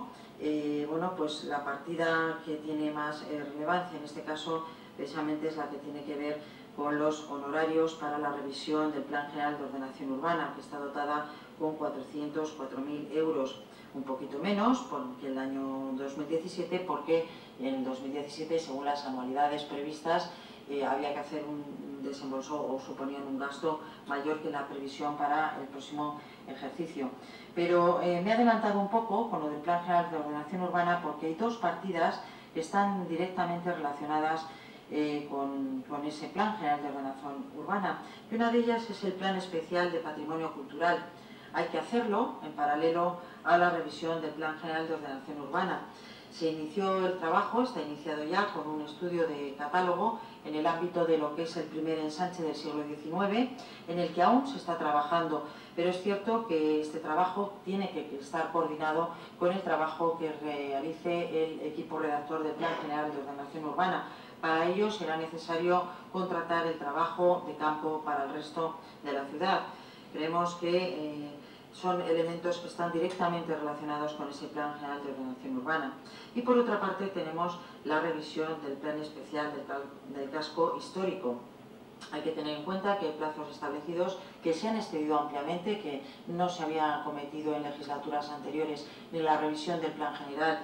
Eh, bueno, pues la partida que tiene más eh, relevancia en este caso precisamente es la que tiene que ver con los honorarios para la revisión del Plan General de Ordenación Urbana, que está dotada con cuatrocientos cuatro mil euros, un poquito menos que el año dos mil diecisiete, porque en dos mil diecisiete, según las anualidades previstas, eh, había que hacer un desembolso o suponían un gasto mayor que la previsión para el próximo ejercicio. Pero eh, me he adelantado un poco con lo del Plan General de Ordenación Urbana porque hay dos partidas que están directamente relacionadas eh, con, con ese Plan General de Ordenación Urbana. Y una de ellas es el Plan Especial de Patrimonio Cultural. Hay que hacerlo en paralelo a la revisión del Plan General de Ordenación Urbana. Se inició el trabajo, está iniciado ya con un estudio de catálogo en el ámbito de lo que es el primer ensanche del siglo diecinueve, en el que aún se está trabajando, pero es cierto que este trabajo tiene que estar coordinado con el trabajo que realice el equipo redactor del Plan General de Ordenación Urbana. Para ello será necesario contratar el trabajo de campo para el resto de la ciudad. Creemos que eh, son elementos que están directamente relacionados con ese Plan General de Ordenación Urbana. Y por otra parte tenemos la revisión del Plan Especial del, del Casco Histórico. Hay que tener en cuenta que hay plazos establecidos que se han excedido ampliamente, que no se había cometido en legislaturas anteriores ni la revisión del Plan General,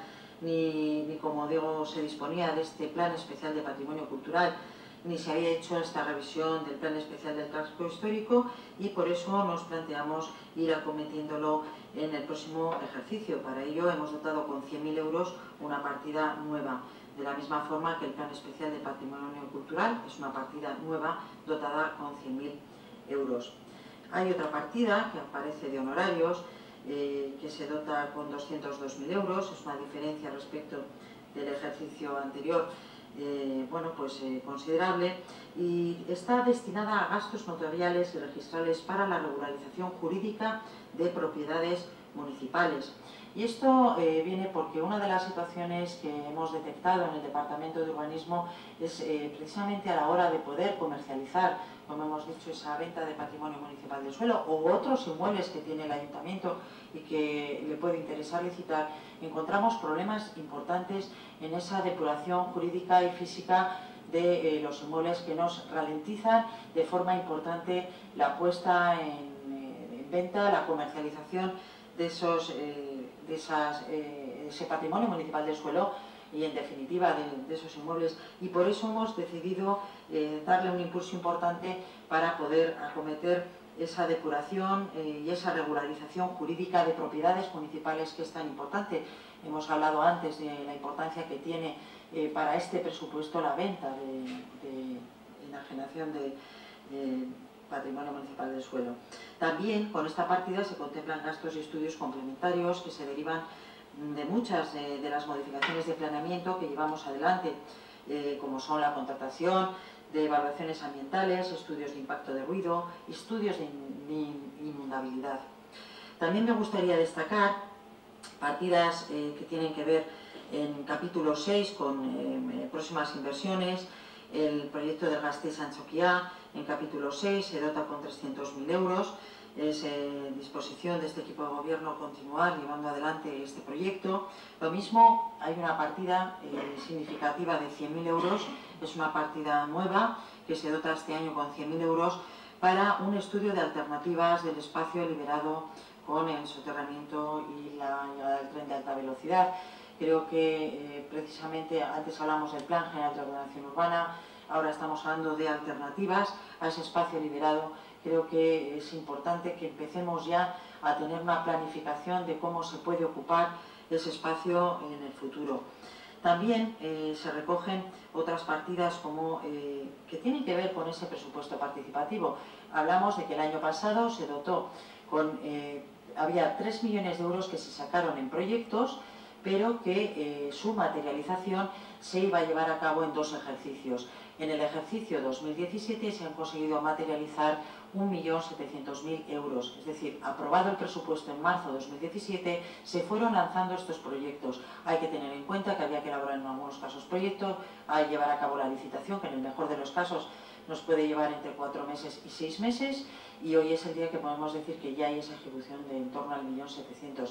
ni, ni como digo, se disponía de este Plan Especial de Patrimonio Cultural, ni se había hecho esta revisión del Plan Especial del Casco Histórico, y por eso nos planteamos ir acometiéndolo en el próximo ejercicio. Para ello hemos dotado con cien mil euros una partida nueva, de la misma forma que el Plan Especial de Patrimonio Cultural es una partida nueva dotada con cien mil euros. Hay otra partida que aparece de honorarios eh, que se dota con doscientos dos mil euros, es una diferencia respecto del ejercicio anterior Eh, bueno, pues, eh, considerable, y está destinada a gastos notariales y registrales para la regularización jurídica de propiedades municipales. Y esto eh, viene porque una de las situaciones que hemos detectado en el Departamento de Urbanismo es eh, precisamente a la hora de poder comercializar, como hemos dicho, esa venta de patrimonio municipal del suelo u otros inmuebles que tiene el Ayuntamiento y que le puede interesar licitar, encontramos problemas importantes en esa depuración jurídica y física de eh, los inmuebles, que nos ralentizan de forma importante la puesta en, eh, en venta, la comercialización de, esos, eh, de esas, eh, ese patrimonio municipal del suelo y, en definitiva, de, de esos inmuebles. Y por eso hemos decidido eh, darle un impulso importante para poder acometer esa depuración eh, y esa regularización jurídica de propiedades municipales, que es tan importante. Hemos hablado antes de la importancia que tiene eh, para este presupuesto la venta de, de enajenación de, de patrimonio municipal del suelo. También con esta partida se contemplan gastos y estudios complementarios que se derivan de muchas eh, de las modificaciones de planeamiento que llevamos adelante, eh, como son la contratación de evaluaciones ambientales, estudios de impacto de ruido, estudios de inundabilidad. También me gustaría destacar partidas eh, que tienen que ver en capítulo seis con eh, próximas inversiones. El proyecto del Gasteiz-Antxokia, en capítulo seis, se dota con trescientos mil euros. Es eh, disposición de este equipo de gobierno continuar llevando adelante este proyecto. Lo mismo, hay una partida eh, significativa de cien mil euros, es una partida nueva que se dota este año con cien mil euros para un estudio de alternativas del espacio liberado con el soterramiento y la llegada del tren de alta velocidad. Creo que eh, precisamente antes hablamos del Plan General de Ordenación Urbana, ahora estamos hablando de alternativas a ese espacio liberado. Creo que es importante que empecemos ya a tener una planificación de cómo se puede ocupar ese espacio en el futuro. También eh, se recogen otras partidas como, eh, que tienen que ver con ese presupuesto participativo. Hablamos de que el año pasado se dotó con, eh, había tres millones de euros que se sacaron en proyectos, pero que eh, su materialización se iba a llevar a cabo en dos ejercicios. En el ejercicio dos mil diecisiete se han conseguido materializar un millón setecientos mil euros, es decir, aprobado el presupuesto en marzo de dos mil diecisiete, se fueron lanzando estos proyectos. Hay que tener en cuenta que había que elaborar en algunos casos proyectos, hay que llevar a cabo la licitación, que en el mejor de los casos nos puede llevar entre cuatro meses y seis meses, y hoy es el día que podemos decir que ya hay esa ejecución de en torno al millón setecientos.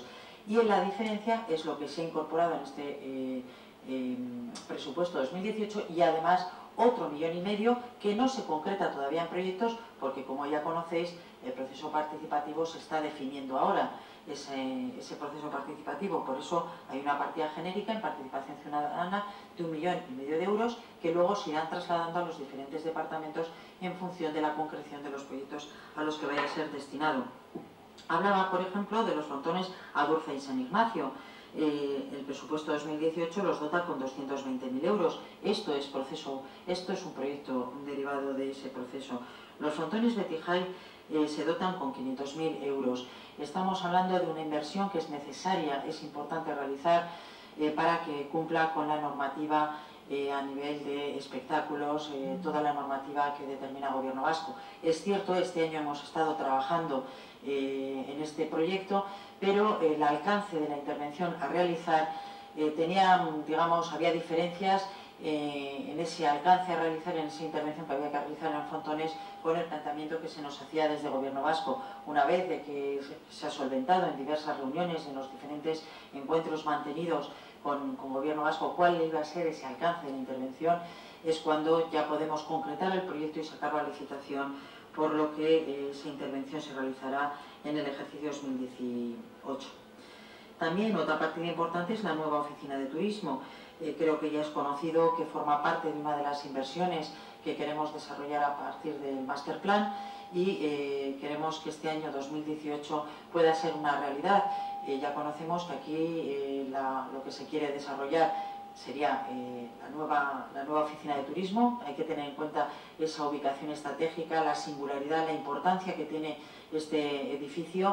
y en la diferencia es lo que se ha incorporado en este eh, eh, presupuesto dos mil dieciocho y además otro millón y medio que no se concreta todavía en proyectos porque, como ya conocéis, el proceso participativo se está definiendo ahora, ese, ese proceso participativo. Por eso hay una partida genérica en participación ciudadana de un millón y medio de euros que luego se irán trasladando a los diferentes departamentos en función de la concreción de los proyectos a los que vaya a ser destinado. Hablaba, por ejemplo, de los frontones Adurza y San Ignacio. Eh, el presupuesto dos mil dieciocho los dota con doscientos veinte mil euros. Esto es, proceso, esto es un proyecto derivado de ese proceso. Los frontones Betijay eh, se dotan con quinientos mil euros. Estamos hablando de una inversión que es necesaria, es importante realizar eh, para que cumpla con la normativa eh, a nivel de espectáculos, eh, toda la normativa que determina el Gobierno vasco. Es cierto, este año hemos estado trabajando eh, en este proyecto, pero el alcance de la intervención a realizar eh, tenía, digamos, había diferencias eh, en ese alcance a realizar, en esa intervención que había que realizar en Frontones con el planteamiento que se nos hacía desde el Gobierno vasco. Una vez de que se ha solventado en diversas reuniones, en los diferentes encuentros mantenidos con, con Gobierno vasco, cuál iba a ser ese alcance de la intervención, es cuando ya podemos concretar el proyecto y sacarlo a licitación, por lo que eh, esa intervención se realizará en el ejercicio dos mil dieciocho. También otra partida importante es la nueva oficina de turismo. Eh, creo que ya es conocido que forma parte de una de las inversiones que queremos desarrollar a partir del Master Plan y eh, queremos que este año dos mil dieciocho pueda ser una realidad. Eh, ya conocemos que aquí eh, la, lo que se quiere desarrollar sería eh, la, nueva, la nueva oficina de turismo. Hay que tener en cuenta esa ubicación estratégica, la singularidad, la importancia que tiene este edificio,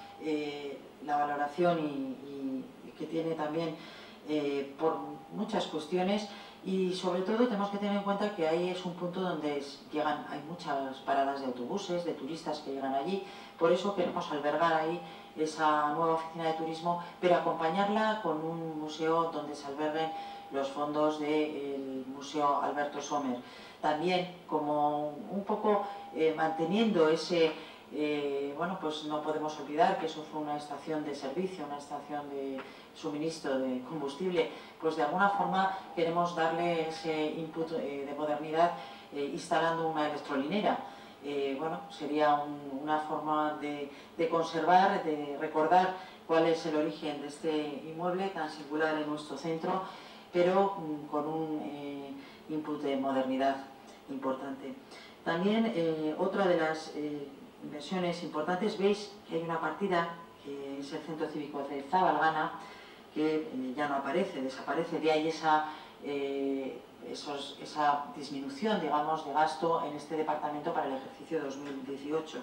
eh, la valoración y, y, y que tiene también eh, por muchas cuestiones, y sobre todo tenemos que tener en cuenta que ahí es un punto donde es, llegan, hay muchas paradas de autobuses, de turistas que llegan allí. Por eso queremos albergar ahí esa nueva oficina de turismo, pero acompañarla con un museo donde se alberguen los fondos del Museo Alberto Sommer. También, como un poco eh, manteniendo ese, eh, bueno, pues no podemos olvidar que eso fue una estación de servicio, una estación de suministro de combustible, pues de alguna forma queremos darle ese input eh, de modernidad eh, instalando una electrolinera. Eh, bueno, sería un, una forma de, de conservar, de recordar cuál es el origen de este inmueble tan singular en nuestro centro, pero um, con un eh, input de modernidad importante. También eh, otra de las eh, inversiones importantes, veis que hay una partida que es el Centro Cívico de Zabalgana, que eh, ya no aparece, desaparece, de ahí esa eh, Esos, esa disminución, digamos, de gasto en este departamento para el ejercicio dos mil dieciocho.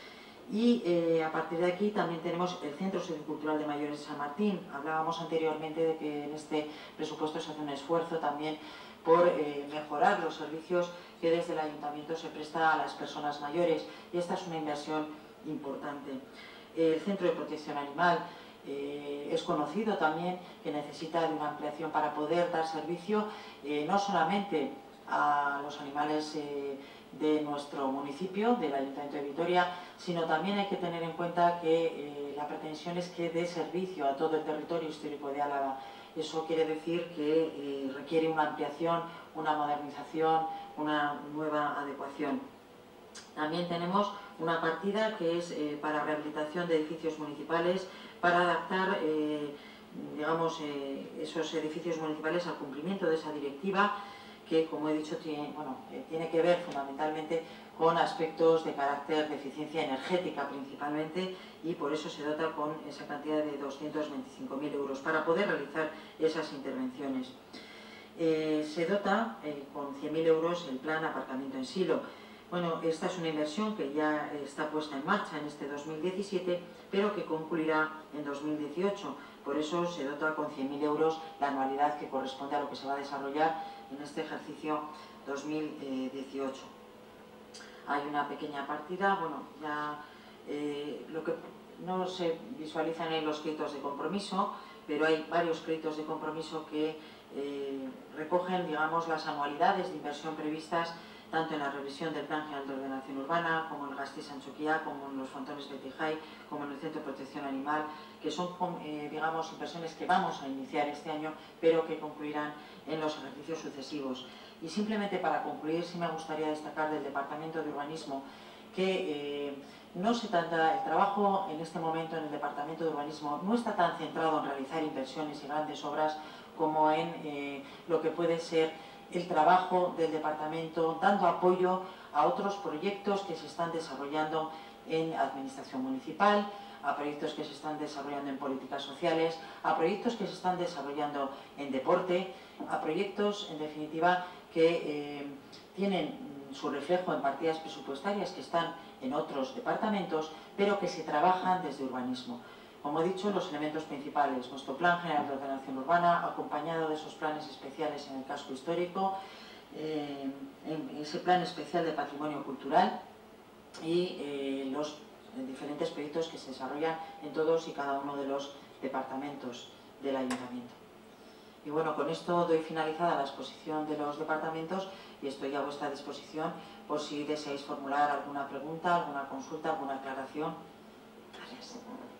Y eh, a partir de aquí también tenemos el Centro Sociocultural de Mayores de San Martín. Hablábamos anteriormente de que en este presupuesto se hace un esfuerzo también por eh, mejorar los servicios que desde el Ayuntamiento se presta a las personas mayores, y esta es una inversión importante. El Centro de Protección Animal, Eh, es conocido también que necesita de una ampliación para poder dar servicio eh, no solamente a los animales eh, de nuestro municipio, del Ayuntamiento de Vitoria, sino también hay que tener en cuenta que eh, la pretensión es que dé servicio a todo el territorio histórico de Álava. Eso quiere decir que eh, requiere una ampliación, una modernización, una nueva adecuación. También tenemos una partida que es eh, para rehabilitación de edificios municipales, para adaptar eh, digamos, eh, esos edificios municipales al cumplimiento de esa directiva que, como he dicho, tiene, bueno, eh, tiene que ver fundamentalmente con aspectos de carácter de eficiencia energética principalmente, y por eso se dota con esa cantidad de doscientos veinticinco mil euros para poder realizar esas intervenciones. Eh, se dota eh, con cien mil euros el plan aparcamiento en silo. Bueno, esta es una inversión que ya está puesta en marcha en este dos mil diecisiete, pero que concluirá en dos mil dieciocho. Por eso se dota con cien mil euros la anualidad que corresponde a lo que se va a desarrollar en este ejercicio dos mil dieciocho. Hay una pequeña partida, bueno, ya eh, lo que no se visualizan en los créditos de compromiso, pero hay varios créditos de compromiso que eh, recogen, digamos, las anualidades de inversión previstas tanto en la revisión del Plan General de Ordenación Urbana, como en el Gasteiz-Antxokia, como en los fondones Betijay, como en el Centro de Protección Animal, que son, eh, digamos, inversiones que vamos a iniciar este año, pero que concluirán en los ejercicios sucesivos. Y simplemente para concluir, sí me gustaría destacar del Departamento de Urbanismo que eh, no se trata, el trabajo en este momento en el Departamento de Urbanismo no está tan centrado en realizar inversiones y grandes obras como en eh, lo que puede ser el trabajo del departamento dando apoyo a otros proyectos que se están desarrollando en administración municipal, a proyectos que se están desarrollando en políticas sociales, a proyectos que se están desarrollando en deporte, a proyectos, en definitiva, que eh, tienen su reflejo en partidas presupuestarias que están en otros departamentos, pero que se trabajan desde urbanismo. Como he dicho, los elementos principales, nuestro Plan General de Ordenación Urbana, acompañado de esos planes especiales en el casco histórico, eh, en ese plan especial de patrimonio cultural y eh, los diferentes proyectos que se desarrollan en todos y cada uno de los departamentos del Ayuntamiento. Y bueno, con esto doy finalizada la exposición de los departamentos y estoy a vuestra disposición por si deseáis formular alguna pregunta, alguna consulta, alguna aclaración. Gracias.